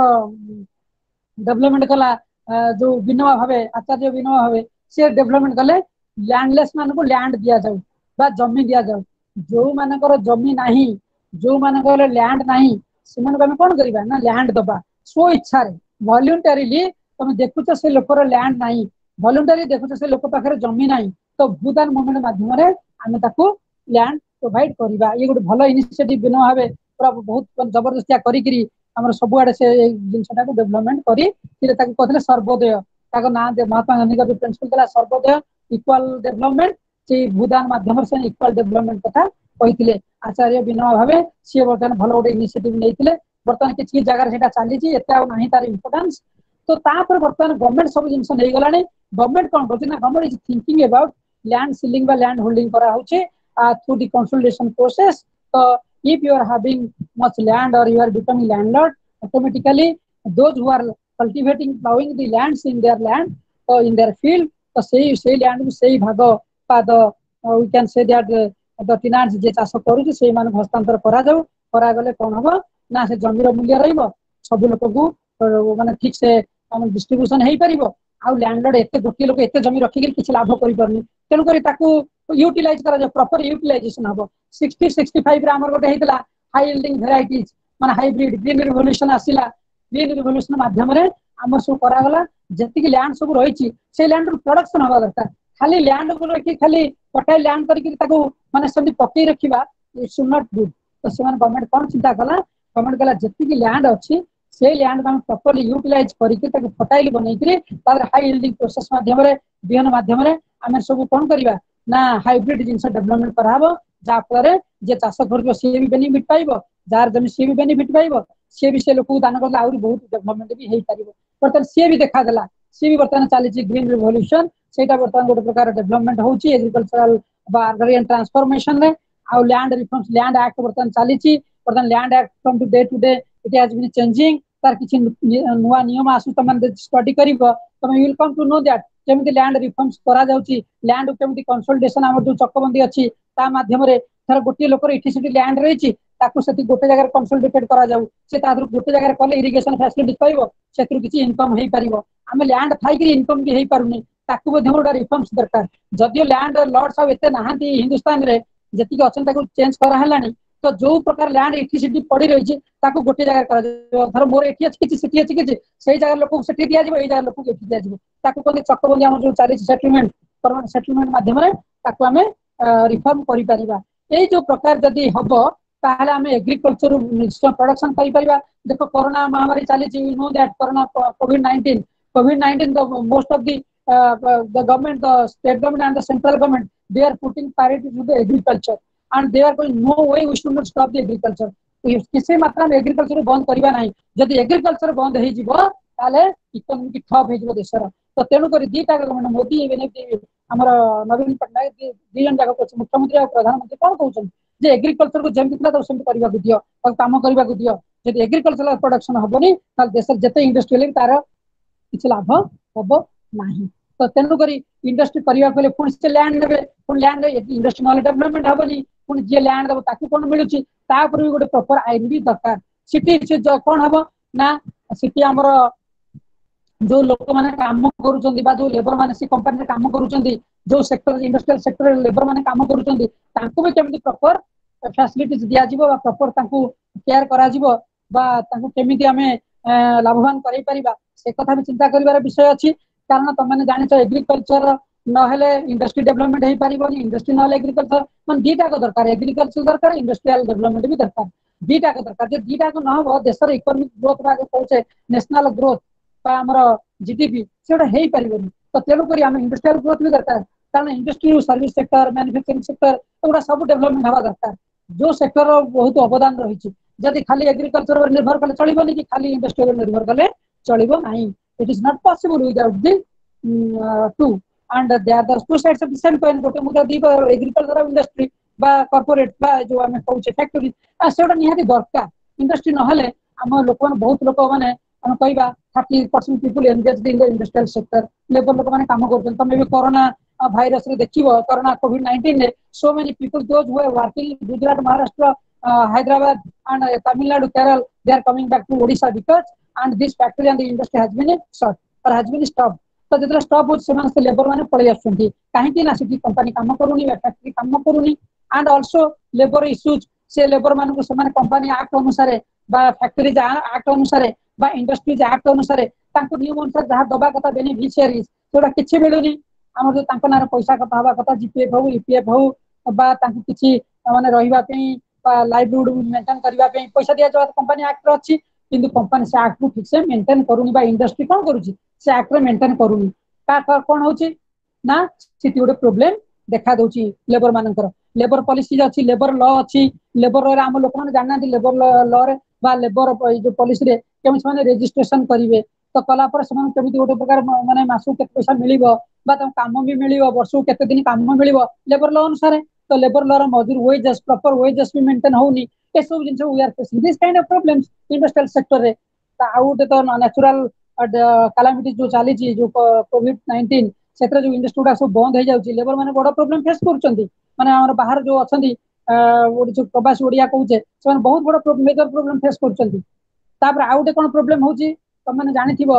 डेवलपमेंट कला जो विनोबा भावे आचार्य विनोबा भावे से डेवलपमेंट कले लैंडलेस मान को लैंड दिया जाऊ बा जमी दिया जाऊ जो मानकर जमी नाही जो मानकर लैंड नाही सेमान को कोन करिबा ना लैंड दबा सो इच्छा रे वॉलंटरीली तुम देखुछ से लोकर लैंड नाही वॉलंटरी देखुछ से लोक पाखरे जमी नाही तो भूटान मूवमेंट माध्यम रे हम ताको लैंड प्रोवाइड करिबा ये गोटे भलो इनिशिएटिव विनोबा भावे पूरा बहुत जबरदस्तिया करी करी हमर सब आडे से जिनसटा को डेवलपमेंट करी फिर ताको कहले सर्वोदय ताको ना दे महात्मा गांधी का प्रिंसिपल देला सर्वोदय इक्वल डेवलपमेंट से भूदान माध्यम से इक्वल डेवलपमेंट कथा कहिथिले आचार्य विनोबा भावे से बर्तमान भलो गोटे इनिशिएटिव नेइथिले बर्तमान किछि जगह सेटा चाली छि एते आ नाही तार इंपोर्टेंस तो तापर बर्तमान गवर्नमेंट सब जिंस नै गलानी गवर्नमेंट कोन करछि ना government is thinking about land ceiling बा लैंड होल्डिंग करा होछि थ्रू द कंसोलिडेशन प्रोसेस तो if you are having much land or you are becoming landlord automatically those who are cultivating plowing the lands in their land or uh, in their field तो सही सही land को सही भाग पा द we can say that the tenants जे चाष करू से मान हस्तांतर करा जाऊ करा गले कोन होबो ना से जमीर मूल्य रहइबो सब लोक को माने ठीक से हम डिस्ट्रीब्यूशन हेई परिबो आ लैंडलॉर्ड एते गोटी लोक एते जमी रखि के किछ लाभ करि परनी तेनु करी ताकू यूटिलाइज करा जाऊ प्रॉपर यूटिलाइजेशन हबो सिक्सटी सिक्सटी फाइव रे हमर गोटे हेतला हाई यील्डिंग वेराइटीज माने हाइब्रिड ग्रीन रिवोल्यूशन आसिला ग्रीन रिवोल्यूशन माध्यम रे हमर सब करा गला जति लैंड सब रही से लैंड प्रोडक्शन हवा दरकार खाली लैंड को रखी खाली पटाई लैंड करके माने सब पकई रखा इट्स नॉट गुड तो से गवर्नमेंट कौन चिंता कला गवर्नमेंट कला जति लैंड अच्छी से लैंड को प्रॉपर्ली यूटिलाइज करके फर्टाइल बनई हाई यील्डिंग प्रोसेस माध्यम बिहन माध्यम आम सब कौन करवा ना हाइब्रिड जिनस डेवलपमेंट कराबो जा फल जे चाष कर सी भी बेनिफिट पाइबो जार जमी सी भी बेनिफिट पाइबो सी भी से लोक दान करले आउरी बहुत डेवलपमेंट भी हेई पारिबो बर्तमान सी भी देखा देला सी भी बर्तमान चली ग्रीन रिवोल्यूशन सेटा बर्तमान गोटे प्रकार डेवलपमेंट होची एग्रीकल्चरल बा अग्रियन ट्रांसफॉर्मेशन रे आ लैंड रिफॉर्म्स लैंड एक्ट बर्तमान चली बर्तमान land act from today today it has been changing तार किछि नुवा नियम आसु तमन स्टडी करिवो तम you will come to know that केमिति लैंड रिफॉर्म्स करा जाउची लैंड केमिति कंसोलिडेशन हमर जो चक्कबंदी अछि ता माध्यम रे थर गोटी लोकर इठी सिटी लैंड रहिची ताकू सेति गोटे जगह कंसोलिडेटेड करा जाउ से तादरु गोटे जगह कले इरिगेशन फैसिलिटी पाइबो सेतरु किछि इनकम हेई परिबो आमे लैंड थाई कि इनकम भी हेई पारुनी ताकू बधे गोटा रिफॉर्म्स दरकार जदियो लैंड लॉर्ड्स सब एते नाहांती हिंदुस्तान रे जति के अछन ताकू चेंज करा हलानी तो जो प्रकार लैंड इठी सिटी पड़ी रही ताकू गोटे जगह करा जाउ धर मोर एठी अछि किछि सिटी अछि किछि सेही जगह लोक सेठी दिया जिवो एई जगह लोक एठी दिया जिवो ताकू कोन चक्कबंदी हम जो चारि सेटलमेंट परमानेंट सेटलमेंट माध्यम रे ताकू हमें रिफॉर्म करि परिबा एई जो प्रकार जदी हबो ताहले आम एग्रीकल्चर प्रोडक्शन करि परिबा। देखो कोरोना महामारी चली, you know that corona covid nineteen covid nineteen the most of the the government, the state government and the central government, they are putting priority to the agriculture and they are going no way we should not stop the agriculture. किसी मात्रा में agriculture बंद करबा नहीं। जदि agriculture बंद हो जिवो ताले इकोनॉमी ठप हो जिवो देशर। तो तेणु करी दीटा गवर्नमेंट मोदी एवं हमर नवीन पटनायक दी जन जाक मुख्यमंत्री और प्रधानमंत्री कौन कहउछन जे एग्रीकल्चर को जेमति थिला सेमति करबा को दियो और काम करबा को दियो। जदि एग्रीकल्चर प्रोडक्शन हबनी ताल देशर जते इंडस्ट्री ले तार किछ लाभ हबो नाही। तो तेणु करी इंडस्ट्री करबा पले पुन से लैंड नेबे, पुन लैंड इंडस्ट्री नॉलेज डेवलपमेंट हबनी, पुन जे लैंड दबो ताकि कोन मिलुची ता पर भी गोटे प्रॉपर आईन भी दरकार। सिटी से कोन हबो ना सिटी हमर जो लोक माने काम करूचंदी बा जो लेबर माने सी कंपनी रे काम करूचंदी, जो सेक्टर इंडस्ट्रियल सेक्टर लेबर माने काम करूचंदी तांको भी केमिति प्रॉपर फैसिलिटीज दिया जिवो बा प्रॉपर तांको केयर करा जिवो बा तांको केमिति हमें लाभवान करै परिबा से कथा भी चिंता करिवार विषय अछि। कारण त माने जानि छ एग्रीकल्चर न हेले इंडस्ट्री डेवलपमेंट हे परिबोनी, इंडस्ट्री न हेले एग्रीकल्चर मन दीटा को दरकार, एग्रीकल्चर दरकार, इंडस्ट्रियल डेवलपमेंट भी दरकार। दीटा को दरकार जे दीटा को न हो देशर इकोनॉमिक ग्रोथ बा कहउछे नेशनल ग्रोथ बा हमर जीडीपी सेटा हेई परिबोनी। तो तेणु करी हम इंडस्ट्रियल ग्रोथ भी दरकार। कारण industry service sector manufacturing sector एगुड़ा सब डेवलपमेंट हवा दरकार। जो सेक्टर बहुत अवदान रही जदि खाली एग्रीकल्चर पर निर्भर कले चलिबोनी कि खाली इंडस्ट्री पर निर्भर कले चलिबो नाही। It is not possible without the two and they are the two sides of the same coin. गोटे मुद्दा दी एग्रीकल्चर इंडस्ट्री बा कॉर्पोरेट बा जो आमे कहउछे फैक्टरी सेटा निहाती दरकार। इंडस्ट्री न हले हम लोक बहुत लोक माने हम कहबा thirty percent people engaged in the industrial sector, labour लोक माने काम करछन। तमे भी कोरोना भाइरस रे देखिबो कोरोना कोविड नाइंटीन रे so many people those who are working in Gujarat, Maharashtra, Hyderabad and uh, Tamil Nadu, Kerala, they are coming back to Odisha because and this factory and the industry has been shut or has been stopped. तो जेतरा stop हो सेमान से labour माने पळै आछंती काहे कि ना city company काम करूनी, factory काम करूनी एंड आल्सो लेबर इश्यूज से लेबर माने को समान कंपनी एक्ट अनुसार बा फैक्ट्री एक्ट अनुसार बा इंडस्ट्रीज एक्ट अनुसार तांको नियम अनुसार जहा दबा कथा बेनिफिशियरीज तोडा किछि मिलुनी। हमर जो तांको नार पैसा कथा हवा कथा जीपीएफ हो ईपीएफ हो बा तांको किछि माने रहिबा पई लाइवलीहुड मेंटेन करबा पे पैसा दिया जात कंपनी एक्ट अछि किंतु कंपनी से एक्ट को ठीक से मेंटेन करूनी बा इंडस्ट्री कोन करूची से एक्ट रे मेंटेन करूनी का कोन होची ना सिटी गोटे प्रॉब्लम देखा दोची लेबर मानकर। लेबर पॉलिसी अछि, लेबर लॉ अछि, लेबर रे हम लोक माने जानना लेबर लॉ रे बा लेबर जो पॉलिसी रे केम माने रजिस्ट्रेशन करिवे तो कला पर समान केमिति गोटे प्रकार माने मासु केते पैसा मिलिबो बा त काम भी मिलिबो वर्ष केते दिन काम मिलिबो लेबर लॉ अनुसार। तो लेबर लॉ मजूर वेजेस प्रॉपर वेजेस भी मेंटेन होनी ए सब since we are facing this kind of problems industrial sector रे। ता आउट तो नेचुरल कैलामिटी जो चली जो कोविड नाइंटीन सेत्र जो इंडस्ट्री गुडा सब बंद हो जाउची लेबर माने बड़ प्रॉब्लम फेस करचंती। माने हमर बाहर जो अछंती ओ जो प्रवासी ओडिया कहूचे से बहुत बड़ मेजर प्रॉब्लम फेस करचंती। तापर आउट कोन प्रॉब्लम होची त माने जानिथिबो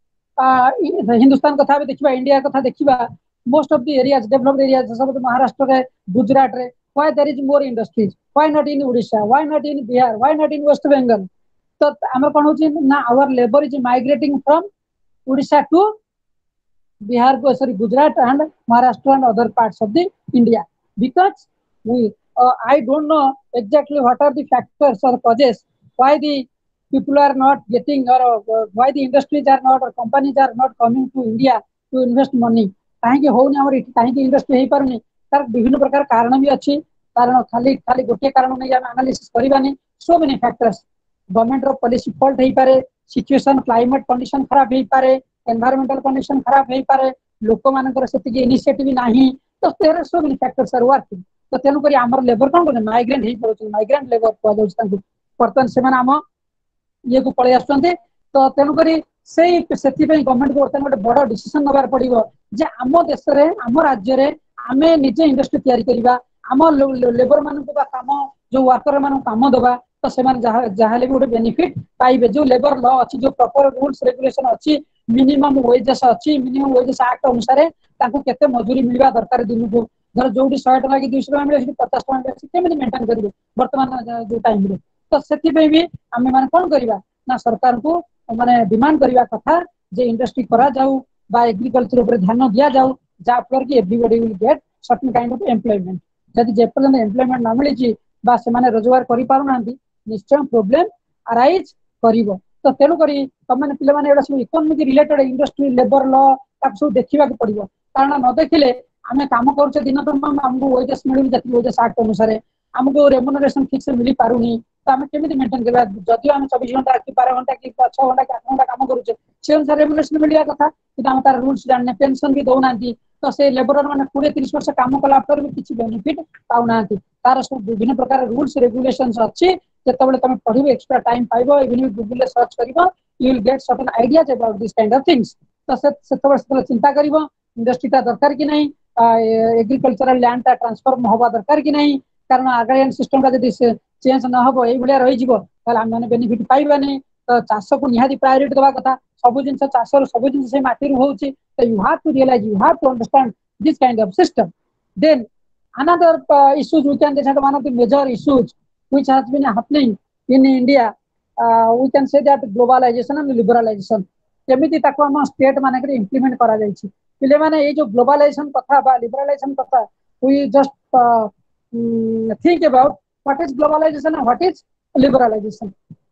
हिंदुस्तान कथा भी देखिबा, इंडिया कथा देखिबा, most of the areas developed areas सब महाराष्ट्र रे गुजरात रे why there is more industries, why not in Odisha, why not in Bihar, why not in West Bengal। तो हमर कोन होची ना our labor is migrating from Odisha to Bihar, sorry Gujarat and Maharashtra and other parts of the India because we uh, I don't know exactly what are the factors or causes why the people are not getting or uh, why the industries are not or companies are not coming to India to invest money। काहे होउनी हमर काहे industry हे पारुनी तार विभिन्न प्रकार कारण भी अछि। कारण खाली खाली गोटे कारण नै हम एनालिसिस करिबानी सो मेनी फैक्टर्स गवर्नमेंट रो पॉलिसी फॉल्ट हे पारे, सिचुएशन क्लाइमेट कंडीशन खराब हे पारे, एनवायरमेंटल कंडीशन खराब हे पारे, लोक मानकर सेति इनिशिएटिव नाही। तो there are so many factors are working. तो तेनु करी हमर लेबर कोन कोन माइग्रेंट हे पड़छ माइग्रेंट लेबर को जाउछ तांको परतन सेमान हम ये को पळे आछन्ते। तो तेनु करी सेई सेति पे गवर्नमेंट को वर्तमान गोटे बड़ डिसीजन नबार पड़िबो जे आम देश रे आम राज्य रे आमे निजे इंडस्ट्री तयारी करिबा, आम लेबर मान को काम जो वर्कर मान काम दबा तो सेमान जहा जहाले भी गोटे बेनिफिट पाइबे। जो लेबर लॉ अछि, जो प्रॉपर रूल्स रेगुलेशन अछि, मिनिमम वेजेस अछि, मिनिमम वेजेस एक्ट अनुसार ताको केते मजूरी मिलबा दरकार दिन को धर जोडी सौ टका कि दो सौ टका मिले पचास टका मिले केमिति मेंटेन करिवे वर्तमान जो टाइम रे। तो सेति पे भी आमे माने कोन करिबा ना सरकार को माने डिमांड करिवा कथा जे इंडस्ट्री करा जाऊ बा एग्रीकल्चर ऊपर ध्यान दिया जाऊ जा फॉर कि everybody will get certain kind of employment. जदि जे पर्यंत एम्प्लॉयमेंट ना मिली छी बा से रोजगार करि पारु नांती निश्चय प्रोब्लेम अराइज करिवो तो तेणु करी तुम मैंने पिले माने एडा सब economic related industry labour law ताक सब देखिबा को पड़िबो कारण न देखिले आमे काम करछे दिन तमाम हमको वेजेस मिलुनी जति वेजेस आठ अनुसार हमको रेम्युनरेशन ठीक से मिली पारुनी तो आमे केमिति मेंटेन करबा जदि आमे चौबीस घंटा कि बारह घंटा कि छह घंटा कि आठ घंटा काम करूछे से अनुसार रेम्युनरेशन मिलिया कथा कि हम तार रूल्स जानने पेंशन भी दौ नांती तो से लेबर माने बीस तीस वर्ष काम कला पर भी किछि बेनिफिट पाउ नांती तार सब विभिन्न प्रकार रूल्स रेगुलेशंस अछि जेतबेले तमे पढिबो एक्स्ट्रा टाइम पाइबो इवन गूगल ले सर्च करिवो you will get certain ideas about this kind of things तो से सेतबेले चिंता करिवो इंडस्ट्री ता दरकार कि नहीं एग्रीकल्चरल लैंड ता ट्रांसफर होबा दरकार कि नहीं कारण अग्रियन सिस्टम का जदि चेंज न होबो एई भलिया रहि जिवो ताले हम माने बेनिफिट पाइबानी तो चाष को निहाती प्रायोरिटी देवा कथा सब जिनस चाष सब जिनस से माटी रु होउची तो you have to realise you have to understand this kind of system then another uh, issues we can say one of the major issues which has been happening in India uh, we can say that globalization and liberalization केमिति ताको हम state माने के implement करा जाई छी पिले माने ए जो ग्लोबलाइजेशन कथा बा लिबरलाइजेशन कथा we just uh, um, think about what is globalization and what is liberalization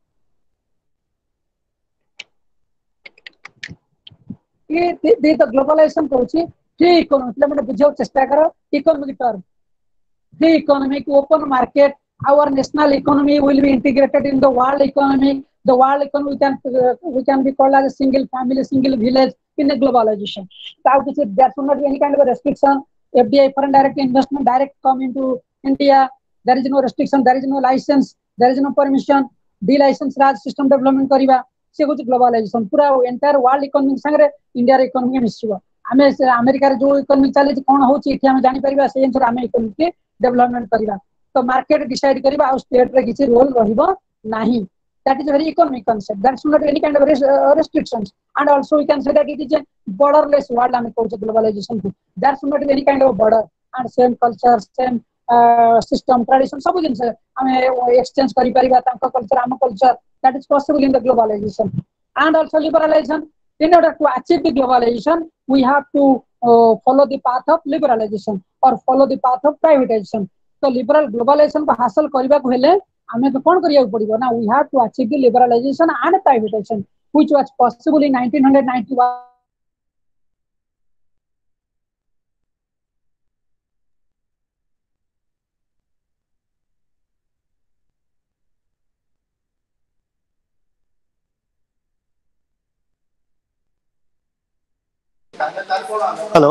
ये दे द ग्लोबलाइजेशन कहूची फ्री इकोनॉमी पिले माने बुझाउ चेष्टा करो economic term free economic open market our national economy will be integrated in the world economy the world economy we can uh, we can be called as a single family single village in a globalization so there should not be any kind of a restriction F D I foreign direct investment direct come into India there is no restriction there is no license there is no permission de license raj system development kariba se kuch globalization pura entire world economy sangre India economy मिसिबो आमे America रे जो economy चले कोन होची एठी हम जानि परिबा से अनुसार आमे इकोनॉमी डेवलपमेंट करिबा तो मार्केट डिसाइड करिबा आ स्टेट रे किछि रोल रहिबो नाही that is a very economic concept that should not be any kind of uh, restrictions and also we can say that it is a borderless world and globalization there should not be any kind of border and same culture same uh, system tradition सब जिंस हमें exchange करि परिबा तांका culture आम culture that is possible in the globalization and also liberalization in order to achieve the globalization we have to uh, follow the path of liberalization or follow the path of privatization so liberal globalization को हासिल करबा को हेले हमें तो कोन करिया पड़िबो ना we have to achieve the liberalization and privatization which was possible in nineteen ninety-one hello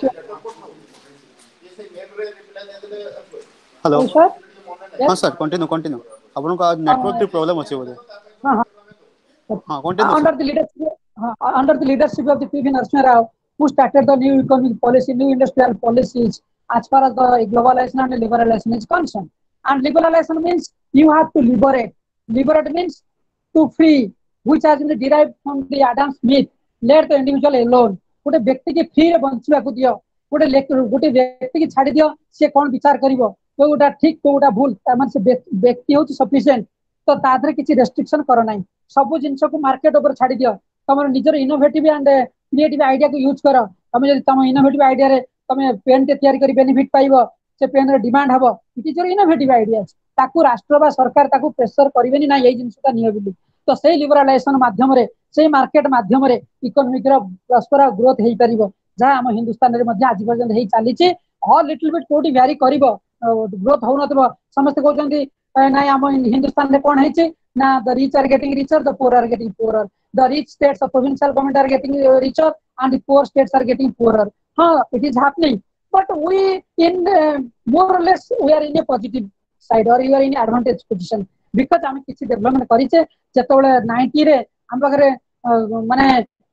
hello oh, sir yes हाँ सर कंटिन्यू कंटिन्यू आपन का नेटवर्क की प्रॉब्लम अछि बोले हाँ हाँ हाँ continue under sir the leadership uh, under the leadership of the P V Narasimha Rao who started the new economic policy new industrial policies as far as the globalization and liberalization is concerned and liberalization means you have to liberate liberate means to free which has been derived from the Adam Smith let the individual alone गोटे व्यक्ति के free रे बंचबा को दियो गोटे गोटे व्यक्ति के छाड़ी दियो से कोन विचार करिवो तो गोटा ठीक तो गोटा भूल तामन से व्यक्ति होची सफिशिएंट तो तादरे किछि रेस्ट्रिक्शन करो नाही सब जिंस को मार्केट ऊपर छाड़ी दियो तमर निजर इनोवेटिव एंड क्रिएटिव आइडिया को यूज करो तमे जदि तम इनोवेटिव आइडिया रे तमे पेन के तयारी करी बेनिफिट पाइबो से पेन रे डिमांड हबो it is your innovative idea ताकू राष्ट्र बा सरकार ताकू प्रेशर करिवेनी ना एई जिंसटा नियो बिली तो सेही लिबरलाइजेशन माध्यम रे सेही मार्केट माध्यम रे इकोनॉमिक रो प्रॉस्पर ग्रोथ हेई परिबो जा हम हिंदुस्तान रे मध्ये आज पर्यंत हेई चाली छि ऑल लिटिल बिट कोडी वेरी करिवो ग्रोथ हो नतबो समस्त कहउचंदी नाइ हम हिंदुस्तान रे कोन हेई छि ना the rich are getting richer the poor are getting poorer the rich states of provincial government are getting richer and the poor states are getting poorer huh it is happening but we in uh, more or less we are in a positive side or you are in advantage position because हम किछि development करिचे जेतबेले ninety रे हम बगरे माने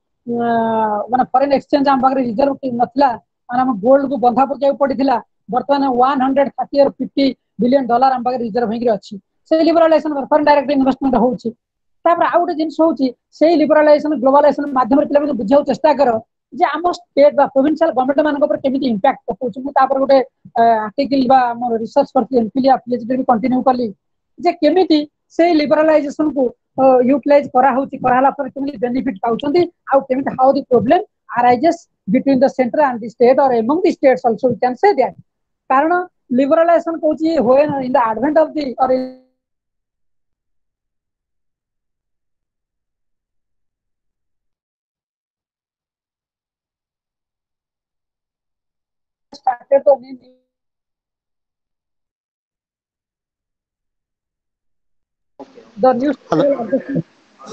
माने foreign exchange हम बगरे reserve नथला माने हम गोल्ड को बंधा पके पड़िथिला वर्तमान one thirty or fifty billion dollar हम बगरे रिजर्व हेगिर अछि से लिबरलाइजेशन फॉरेन डायरेक्ट इन्वेस्टमेंट होउची तापर आउट जिंस होउची से लिबरलाइजेशन ग्लोबलाइजेशन माध्यम रे पिले बुझाउ चेष्टा करो जे हम स्टेट बा प्रोविंशियल गवर्नमेंट मान ऊपर केमिति इंपैक्ट पकोछ मु तापर गोटे आर्टिकल बा हमर रिसर्च करती एमपीली पीएचडी भी कंटिन्यू करली जे केमिति से लिबरलाइजेशन को यूटिलाइज करा होची कराला पर केमिति बेनिफिट पाउचंदी आउ केमिति how the problem arises between the centre and the state or among the states also we can say that कारण liberalization कोची when in the advent of the or started to mean the new Hello. structural adjustment.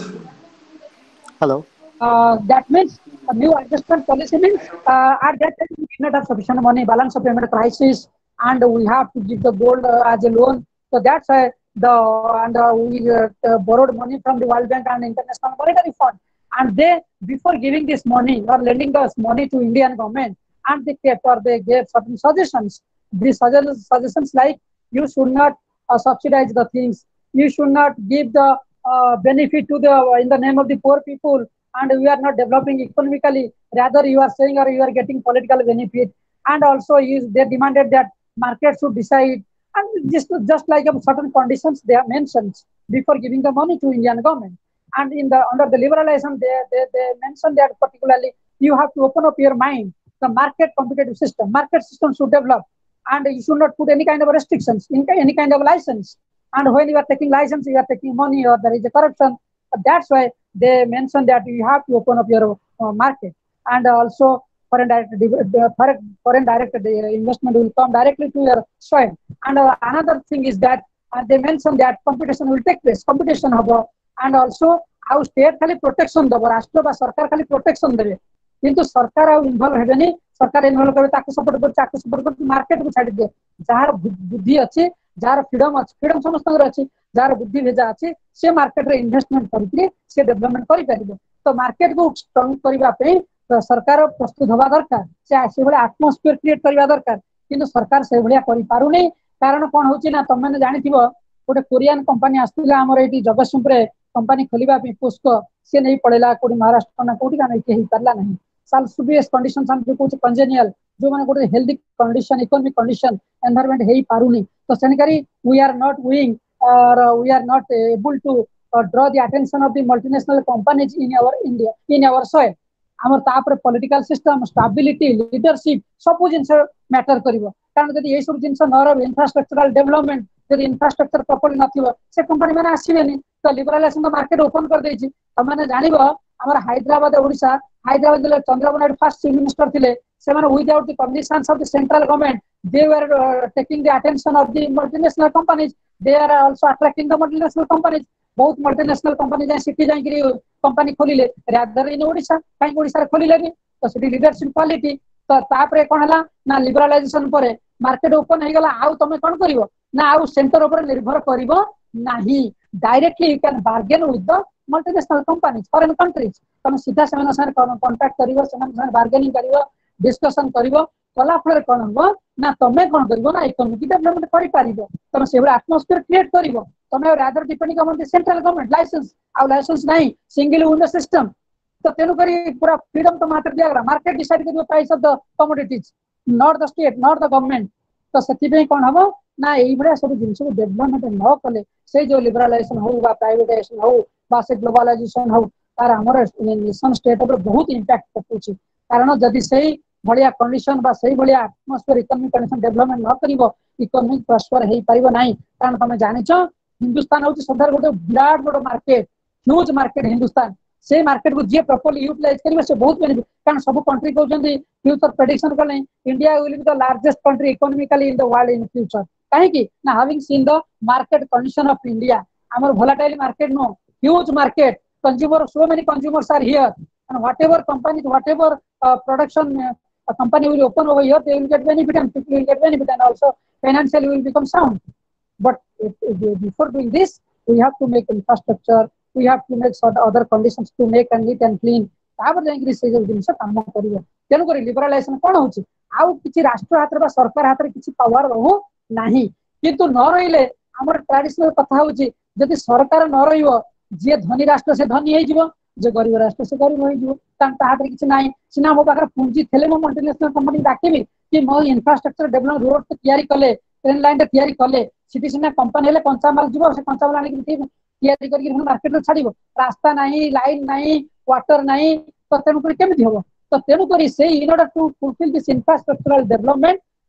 Hello. Uh, that means a new adjustment policy means uh, at that time we did not have sufficient money, balance of payment crisis, and we have to give the gold uh, as a loan. So that's why the and uh, we uh, uh, borrowed money from the World Bank and International Monetary Fund, and they before giving this money or lending us money to Indian government, and they kept or they gave certain suggestions. These suggestions, suggestions like you should not uh, subsidize the things, you should not give the uh, benefit to the in the name of the poor people, and we are not developing economically, rather you are saying or you are getting political benefit. And also is they demanded that market should decide, and just just like a certain conditions they have mentioned before giving the money to Indian government. And in the under the liberalization they, they, they mentioned that particularly you have to open up your mind, the market competitive system, market system should develop, and you should not put any kind of restrictions in any kind of license. And when you are taking license you are taking money or there is a corruption. That's why they mentioned that you have to open up your uh, market. And also foreign direct foreign, foreign direct investment will come directly to your soil. And uh, another thing is that uh, they mentioned that competition will take place, competition habo. And also our state खाली protection दबो, राष्ट्र बा सरकार खाली protection देवे, किंतु सरकार आउ इन्वॉल्व हेबेनी, सरकार इन्वॉल्व करे ताको सपोर्ट कर ताको सपोर्ट कर मार्केट को छाड़ दे, जहार बुद्धि अछि जार फ्रीडम अछि, फ्रीडम समस्त अछि, जार बुद्धि भेजा अछि से मार्केट रे इन्वेस्टमेंट करके से डेवलपमेंट करि परिबो. तो मार्केट को स्ट्रांग करिबा पे सरकार प्रस्तुत हवा दरकार, से से भले एटमॉस्फियर क्रिएट करिबा दरकार, किंतु सरकार से भलिया करि पारु नै. कारण कोन होछि ना तमे ने जानिथिबो गोटे कोरियन कंपनी आस्तिला हमर एटी जगतसिंहपुर रे कंपनी खोलिबा पे पोस्को से नै पड़ेला कोडी महाराष्ट्र ना कोडी का नै केही करला नहीं. साल सुबीस कंडीशन हम जो कुछ कंजेनियल जो माने गोटे healthy condition, economic condition environment हेई पारुनी. तो सेनकरी we are not wing or uh, we are not able to uh, draw the attention of the multinational companies in our India, in our soil. आमर तापर political system, stability, leadership सब जिनस matter करिवो. कारण जदि ए सब जिनस न रह इंफ्रास्ट्रक्चरल डेवलपमेंट, जदि इंफ्रास्ट्रक्चर प्रॉपर्ली नथिवो से कंपनी माने आसीबेनी. तो लिबरलाइजेशन मार्केट ओपन कर देछि. तमाने जानिबो हमर हैदराबाद ओडिशा, हैदराबाद ले Chandrababu Naidu first chief minister थिले, सेमाने without the permissions of the central government they were uh, taking the attention of the multinational companies. They are also attracting the multinational companies. बहुत multinational company जाय city जाय कि कंपनी खोलिले, rather in Odisha काई ओडिशा खोलिले नि. तो सिटी लीडरशिप क्वालिटी. तो तापरे कोन हला ना लिबरलाइजेशन परे मार्केट ओपन हे गला. आउ तमे कोन करिवो ना आउ सेंटर ऊपर निर्भर करिवो नाही. Directly you can bargain with the multinational companies, foreign countries. तमे सीधा सेमान साथ कांटेक्ट करिवो, सेमान साथ बार्गेनिंग करिवो, डिस्कशन करिवो. कला फल कोन हो ना तमे कोन करिवो ना इकोनॉमिक डेवलपमेंट करि पारिबो. तमे सेबरा एटमॉस्फियर क्रिएट करिवो. तमे rather depending on the central government licence. आ लाइसेंस नाही, सिंगल विंडो सिस्टम. तो तेनु करी पूरा फ्रीडम तो मात्र दिया, मार्केट डिसाइड करिवो price of the commodities, not the state, not the government. तो सेति पे कोन हबो ना एई बडा सब जिंस को डेवलपमेंट न कले से जो लिबरलाइजेशन हो बा प्राइवेटाइजेशन हो बा से ग्लोबलाइजेशन हो तार हमर नेशन स्टेट पर बहुत इंपैक्ट पड़ुछि. कारण जदि सेही बढ़िया कंडीशन बा सही बढ़िया एटमॉस्फियर इकोनॉमिक कंडीशन डेवलपमेंट न करिवो इकोनॉमिक प्रॉस्पर हेई परिवो नाही. कारण तमे जानिछो हिंदुस्तान होछि सदर गोटे विराट बड़ मार्केट, ह्यूज मार्केट हिंदुस्तान. से मार्केट को जे प्रॉपर्ली यूटिलाइज करिवो से बहुत बेनिफिट. कारण सब कंट्री कहउछन्ती फ्यूचर प्रेडिक्शन करले India will be the largest country economically in the world in future. काहे कि ना having seen the market condition of India. हमर volatile market no, huge market, consumer, so many consumers are here, and whatever companies, whatever uh, production uh, a company will open over here, they will get benefit and people will get benefit, and also financially will become sound. But if, if, before doing this, we have to make infrastructure, we have to make sort of other conditions to make and neat and clean. तापर जाई से जो जिनस काम करिवो. तेनु करी liberalisation कोन होछि आउ किछि राष्ट्र हाथ रे बा सरकार हाथ रे किछि पावर रहू नाही. किंतु न रहिले हमर ट्रेडिशनल कथा होछि जदि सरकार न रहिवो जे धनी राष्ट्र से धनी हे जिवो, जे गरीब राष्ट्र से गरीब हो जिवो. तान ताहात किछि नाही. सिना मो पाखर पूंजी थेले मो मल्टीनेशनल कंपनी डाकिबी कि मो इंफ्रास्ट्रक्चर डेवलप रोड तयारी कले, ट्रेन लाइन तयारी कले, सिटी सिना कंपनी हेले कंचा माल जिवो, से कंचा माल आनी कि तयारी करके मार्केट रे छाड़िबो. रास्ता नाही, लाइन नाही, वाटर नाही. तो तेनु करी केमिति होबो. तो तेनु करी से in order to fulfil this infrastructural development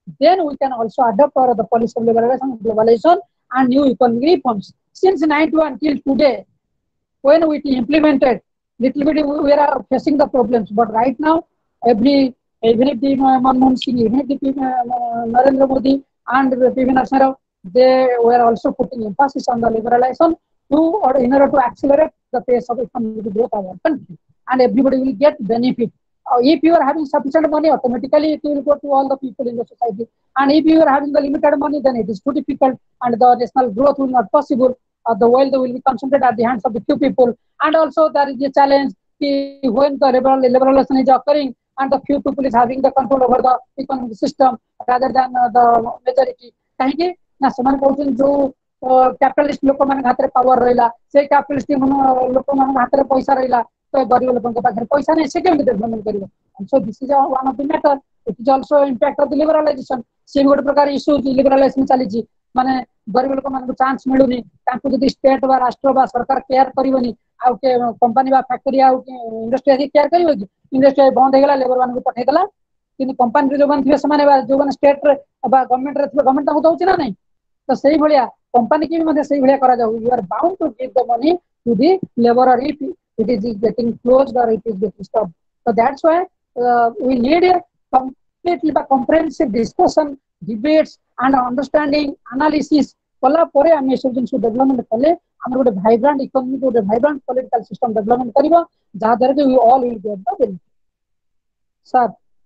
then we can also adopt our the policy of liberalization, globalization and new economic reforms. Since ninety-one till today, when we implemented, little bit we we are facing the problems. But right now, every even if the uh, Manmohan Singh, even if the uh, uh, Narendra Modi and P V Narasimha Rao, they were also putting emphasis on the liberalization to or in order to accelerate the pace of economic growth of our country, and everybody will get benefit. Uh, if you are having sufficient money, automatically it will go to all the people in the society. And if you are having the limited money, then it is too difficult, and the national growth will not possible. Uh, the wealth will be concentrated at the hands of the few people. And also there is a challenge ki when the liberal, liberalization is occurring and the few people is having the control over the economic system rather than uh, the majority. କାହିଁକି ନା ସେମାନେ କହୁଛନ୍ତି ଯୋଉ capitalist ଲୋକମାନଙ୍କ ହାତରେ power ରହିଲା, ସେଇ capitalist ଲୋକମାନଙ୍କ ହାତରେ ପଇସା ରହିଲା, ତ ଗରିବ ଲୋକଙ୍କ ପାଖରେ ପଇସା ନାହିଁ, ସେ କେମିତି ଡେଭଲପମେଣ୍ଟ କରିବ? So this is one of the matter. It is also impact of the liberalization. ସେ ବି ଗୋଟେ ପ୍ରକାର ଇସ୍ୟୁ ଲିବରାଲାଇଜେସନ ଚାଲିଛି, ମାନେ ଗରିବ ଲୋକମାନଙ୍କୁ ଚାନ୍ସ ମିଳୁନି, ତାଙ୍କୁ ଯଦି ଷ୍ଟେଟ ବା ରାଷ୍ଟ୍ର ବା ସରକାର କେୟାର କରିବନି, ଆଉ କମ୍ପାନୀ ବା ଫ୍ୟାକ୍ଟରି ଆଉ ଇଣ୍ଡଷ୍ଟ୍ରି ଆସି କେୟାର କରିବ କି? ଇଣ୍ଡଷ୍ଟ୍ରି ବନ୍ଦ ହେଇଗଲା, ଲେବର ମାନଙ୍କୁ ପଠେଇଦେଲା, କିନ୍ତୁ କମ୍ପାନୀରେ ଯୋଉମାନେ ଥିବେ ସେମାନେ ଯୋଉମାନେ ଷ୍ଟେଟରେ ବା ଗଭର୍ଣ୍ଣମେଣ୍ଟରେ ଥିବେ, ଗଭର୍ଣ୍ଣମେଣ୍ଟ ତାଙ୍କୁ ଦଉଛି ନା ନାହିଁ? ତ ସେଇଭଳିଆ କମ୍ପାନୀ କି ବି ମଧ୍ୟ ସେଇଭଳିଆ କରାଯାଉ। You are bound to give the money to the ଲେବରର if it is getting closed or it is getting stopped. So that's why uh, we need a completely comprehensive discussion, debates and understanding analysis कला परे आमे सब जिन development कले हमर गोटे vibrant economy गोटे vibrant political system development करिवो जहा द्वारा कि we all will get the benefit sir.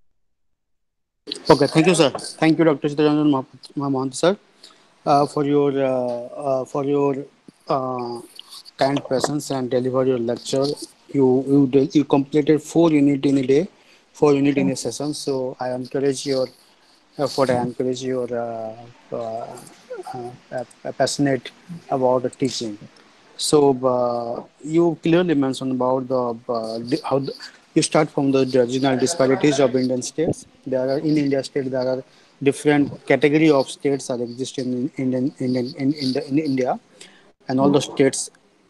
Okay, thank you, sir. Thank you, Doctor Chittaranjan Mahant, sir, uh, for your uh, uh, for your uh, kind presence and deliver your lecture. You you del- you completed four unit in a day, four unit in a session. So I encourage your effort. I encourage your uh, uh, uh, passionate about the teaching. So uh, you clearly mentioned about the uh, di- how the, you start from the regional disparities of Indian states. There are in India state there are different category of states are existing in Indian Indian in, in, the, in India, and all the states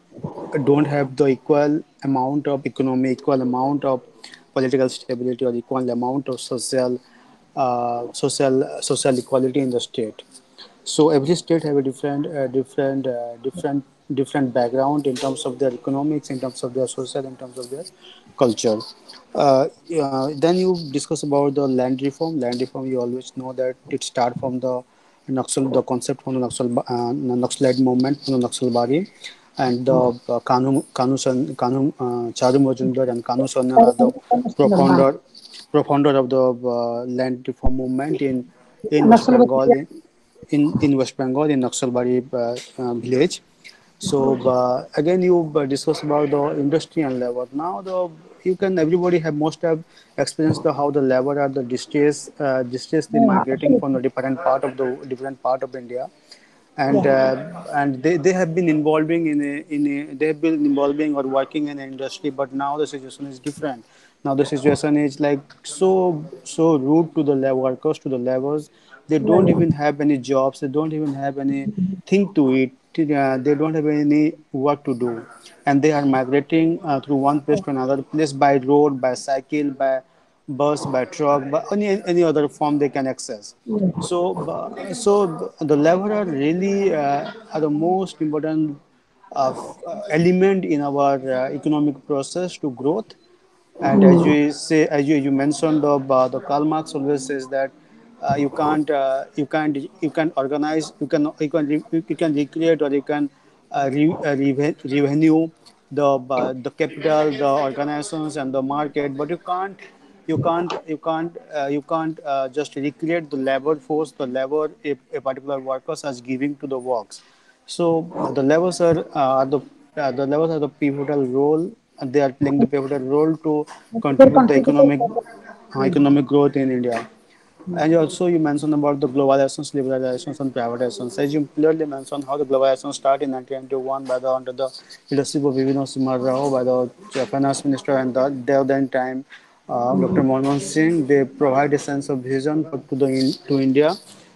don't have the equal amount of economy, equal amount of political stability, or equal amount of social uh, social social equality in the state. So every state have a different uh, different uh, different different background in terms of their economics, in terms of their social, in terms of their culture. Uh, uh, then you discuss about the land reform. Land reform, you always know that it start from the Naxal, the concept from the Naxal, uh, Naxalite movement, from the Naxalbari, and the uh, Kanu Kanu San- Kanu uh, Charu Majumdar and Kanu Sanyan are the profounder profounder of the uh, land reform movement in in West Naxal Bengal, in in, in West Bengal, in Naxalbari uh, uh, village. So uh, again, you uh, discuss about the industry and labor. Now the you can everybody have most have experienced the how the labor are the distress uh, distressly migrating from the different part of the different part of India, and uh, and they, they have been involving in a, in a, they have been involving or working in an industry, but now the situation is different. Now the situation is like so so rude to the lab workers, to the laborers. They don't even have any jobs, they don't even have anything to eat, uh, they don't have any work to do, and they are migrating uh, through one place to another place by road, by cycle, by bus, by truck, by any any other form they can access. So, bu- so the lever are really uh, are the most important uh, uh, element in our uh, economic process to growth. And as you say, as you, you mentioned, the uh, the Karl Marx always says that uh, you can't uh, you can't you can organize, you can you can re, you can recreate, or you can uh, re, uh, reve- revenue the uh, the capital, the organizations and the market, but you can't you can't you can't uh, you can't uh, just recreate the labor force, the labor a, a particular workers as giving to the works. So uh, the levels are uh, the uh, the levels are the pivotal role, and they are playing the pivotal role to contribute the economic uh, economic growth in India. And also you mentioned about the globalizations, liberalizations, and privatizations. As you clearly mentioned, how the globalization started in nineteen ninety-one by the under the leadership of Vivino Simar Rao, by the finance minister and the there then time uh, Doctor Manmohan Singh. They provide a sense of vision for, to the in, to India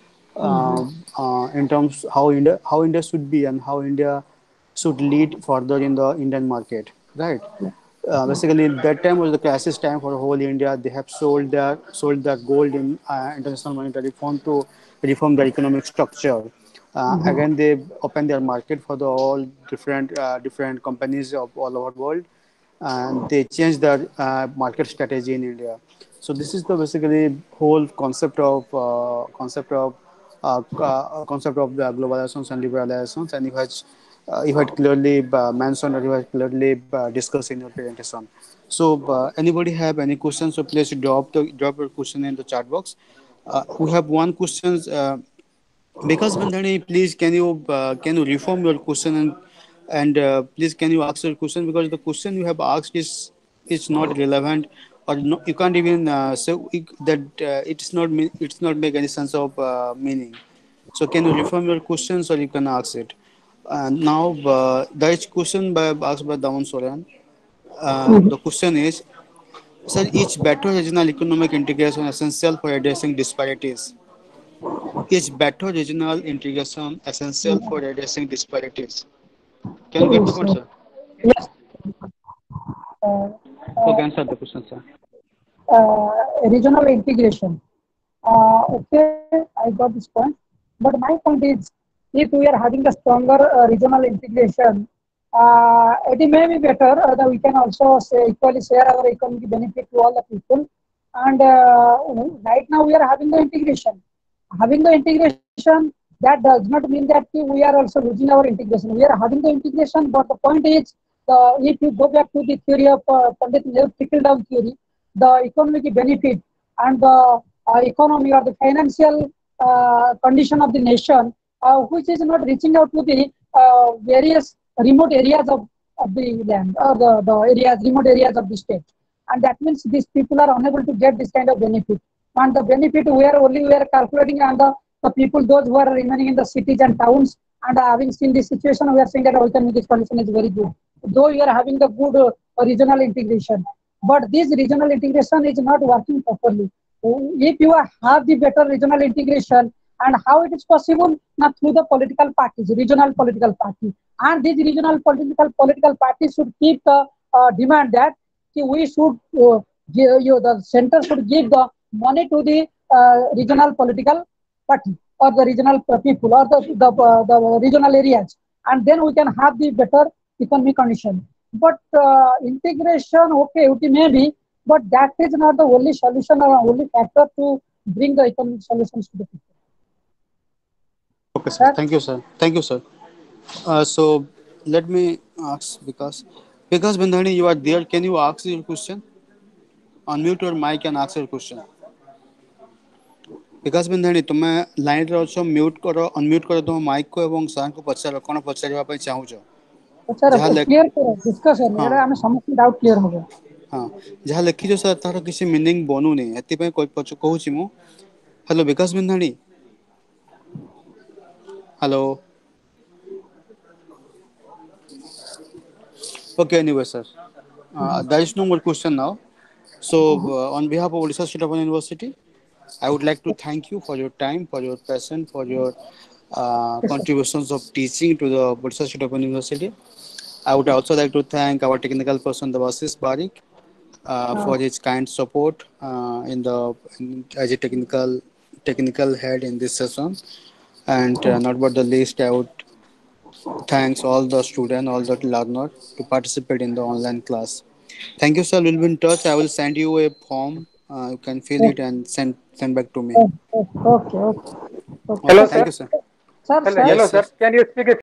uh, uh, in terms how India how India should be and how India should lead further in the Indian market, right? Uh, basically, that time was the crisis time for whole India. They have sold their sold their gold in uh, International Monetary Fund to reform their economic structure. Uh, Mhm. again, they opened their market for the all different uh, different companies of all over the world, and they changed their uh, market strategy in India. So this is the basically whole concept of uh, concept of uh, uh, concept of the globalizations and liberalizations, and you had uh, you had clearly uh, mentioned or you had clearly uh, discussed in your presentation. So, uh, anybody have any questions? So please drop the drop your question in the chat box. Uh, we have one question. Uh, because Bandhani, please can you uh, can you reform your question and and uh, please can you ask your question because the question you have asked is is not relevant or no, you can't even uh, say it- that uh, it's not mean- it's not make any sense of uh, meaning. So can you reform your questions or you can ask it. And now uh, there is question by asked by Daman Soran. Uh, Mhm. the question is, sir, each better regional economic integration essential for addressing disparities. Is better regional integration essential for addressing disparities? Can you get the Yes, point, sir. sir? Yes. Uh, Okay, uh, answer the question, sir. uh, Regional integration. Uh, okay, I got this point. But my point is, if we are having a stronger uh, regional integration, uh, it may be better uh, that we can also say, equally share our economic benefit to all the people. And uh, right now we are having the integration. Having the integration, that does not mean that we are also losing our integration. We are having the integration, but the point is, the, if you go back to the theory of uh, Pandit Nehru trickle down theory, the economic benefit and the uh, economy or the financial uh, condition of the nation, uh, which is not reaching out to the uh, various remote areas of, of the land or the, the areas, remote areas of the state. And that means these people are unable to get this kind of benefit. And the benefit we are only we are calculating on the, the people, those who are remaining in the cities and towns, and uh, having seen this situation, we are saying that our economic condition is very good. Though we are having the good uh, regional integration, but this regional integration is not working properly. If you have the better regional integration, and how it is possible? Not through the political parties, regional political party, and these regional political political parties should keep the uh, demand that we should uh, give, you, the center should give the money to the uh, regional political party or the regional people or the, the, uh, the regional areas, and then we can have the better economic condition. But uh, integration, okay, it may be, but that is not the only solution or only factor to bring the economic solutions to the people. Okay, sir. That, Thank you, sir. Thank you, sir. Uh, so let me ask because because Bandhani, you are there. Can you ask your question? Unmute your mic and ask your question. Bikash Bindhani ତୁମେ ଲାଇନ୍ରେ ଅଛ mute କର unmute କର ତୁମ ମାଇକ୍କୁ ଏବଂ ସାର୍ଙ୍କୁ ପଚାର କ'ଣ ପଚାରିବା ପାଇଁ ଚାହୁଁଛ sir, ଯାହା ଲେଖ clear करो, discussion, ହଁ ଏଇଟା ଆମେ ସମସ୍ତେ doubt clear ହବ। ହଁ ଯାହା ଲେଖିଛ ସାର୍ ତାର କିଛି ମିନିଂ ବନୁନି ଏଥିପାଇଁ କହି- ପଚ- କହୁଛି ମୁଁ hello Bikash Bindhani hello okay anyway sir uh, there is no more question now so uh, on behalf of Odisha State Open University I would like to thank you for your time, for your passion, for your uh, Yes, sir. contributions of teaching to the Odisha State Open University. I would also like to thank our technical person, Devasis Barik, uh, Uh, for his kind support uh, in the in, as a technical technical head in this session. And uh, not but the least, I would thanks all the student, all the learner to participate in the online class. Thank you, sir. We'll be in touch. I will send you a form. Uh, you can fill yes, it and send send back to me. yes, yes, okay, okay, okay. Okay. Hello, Sir, Thank sir. you, sir. sir, Hello, sir, Yes, hello, sir. sir. Can you speak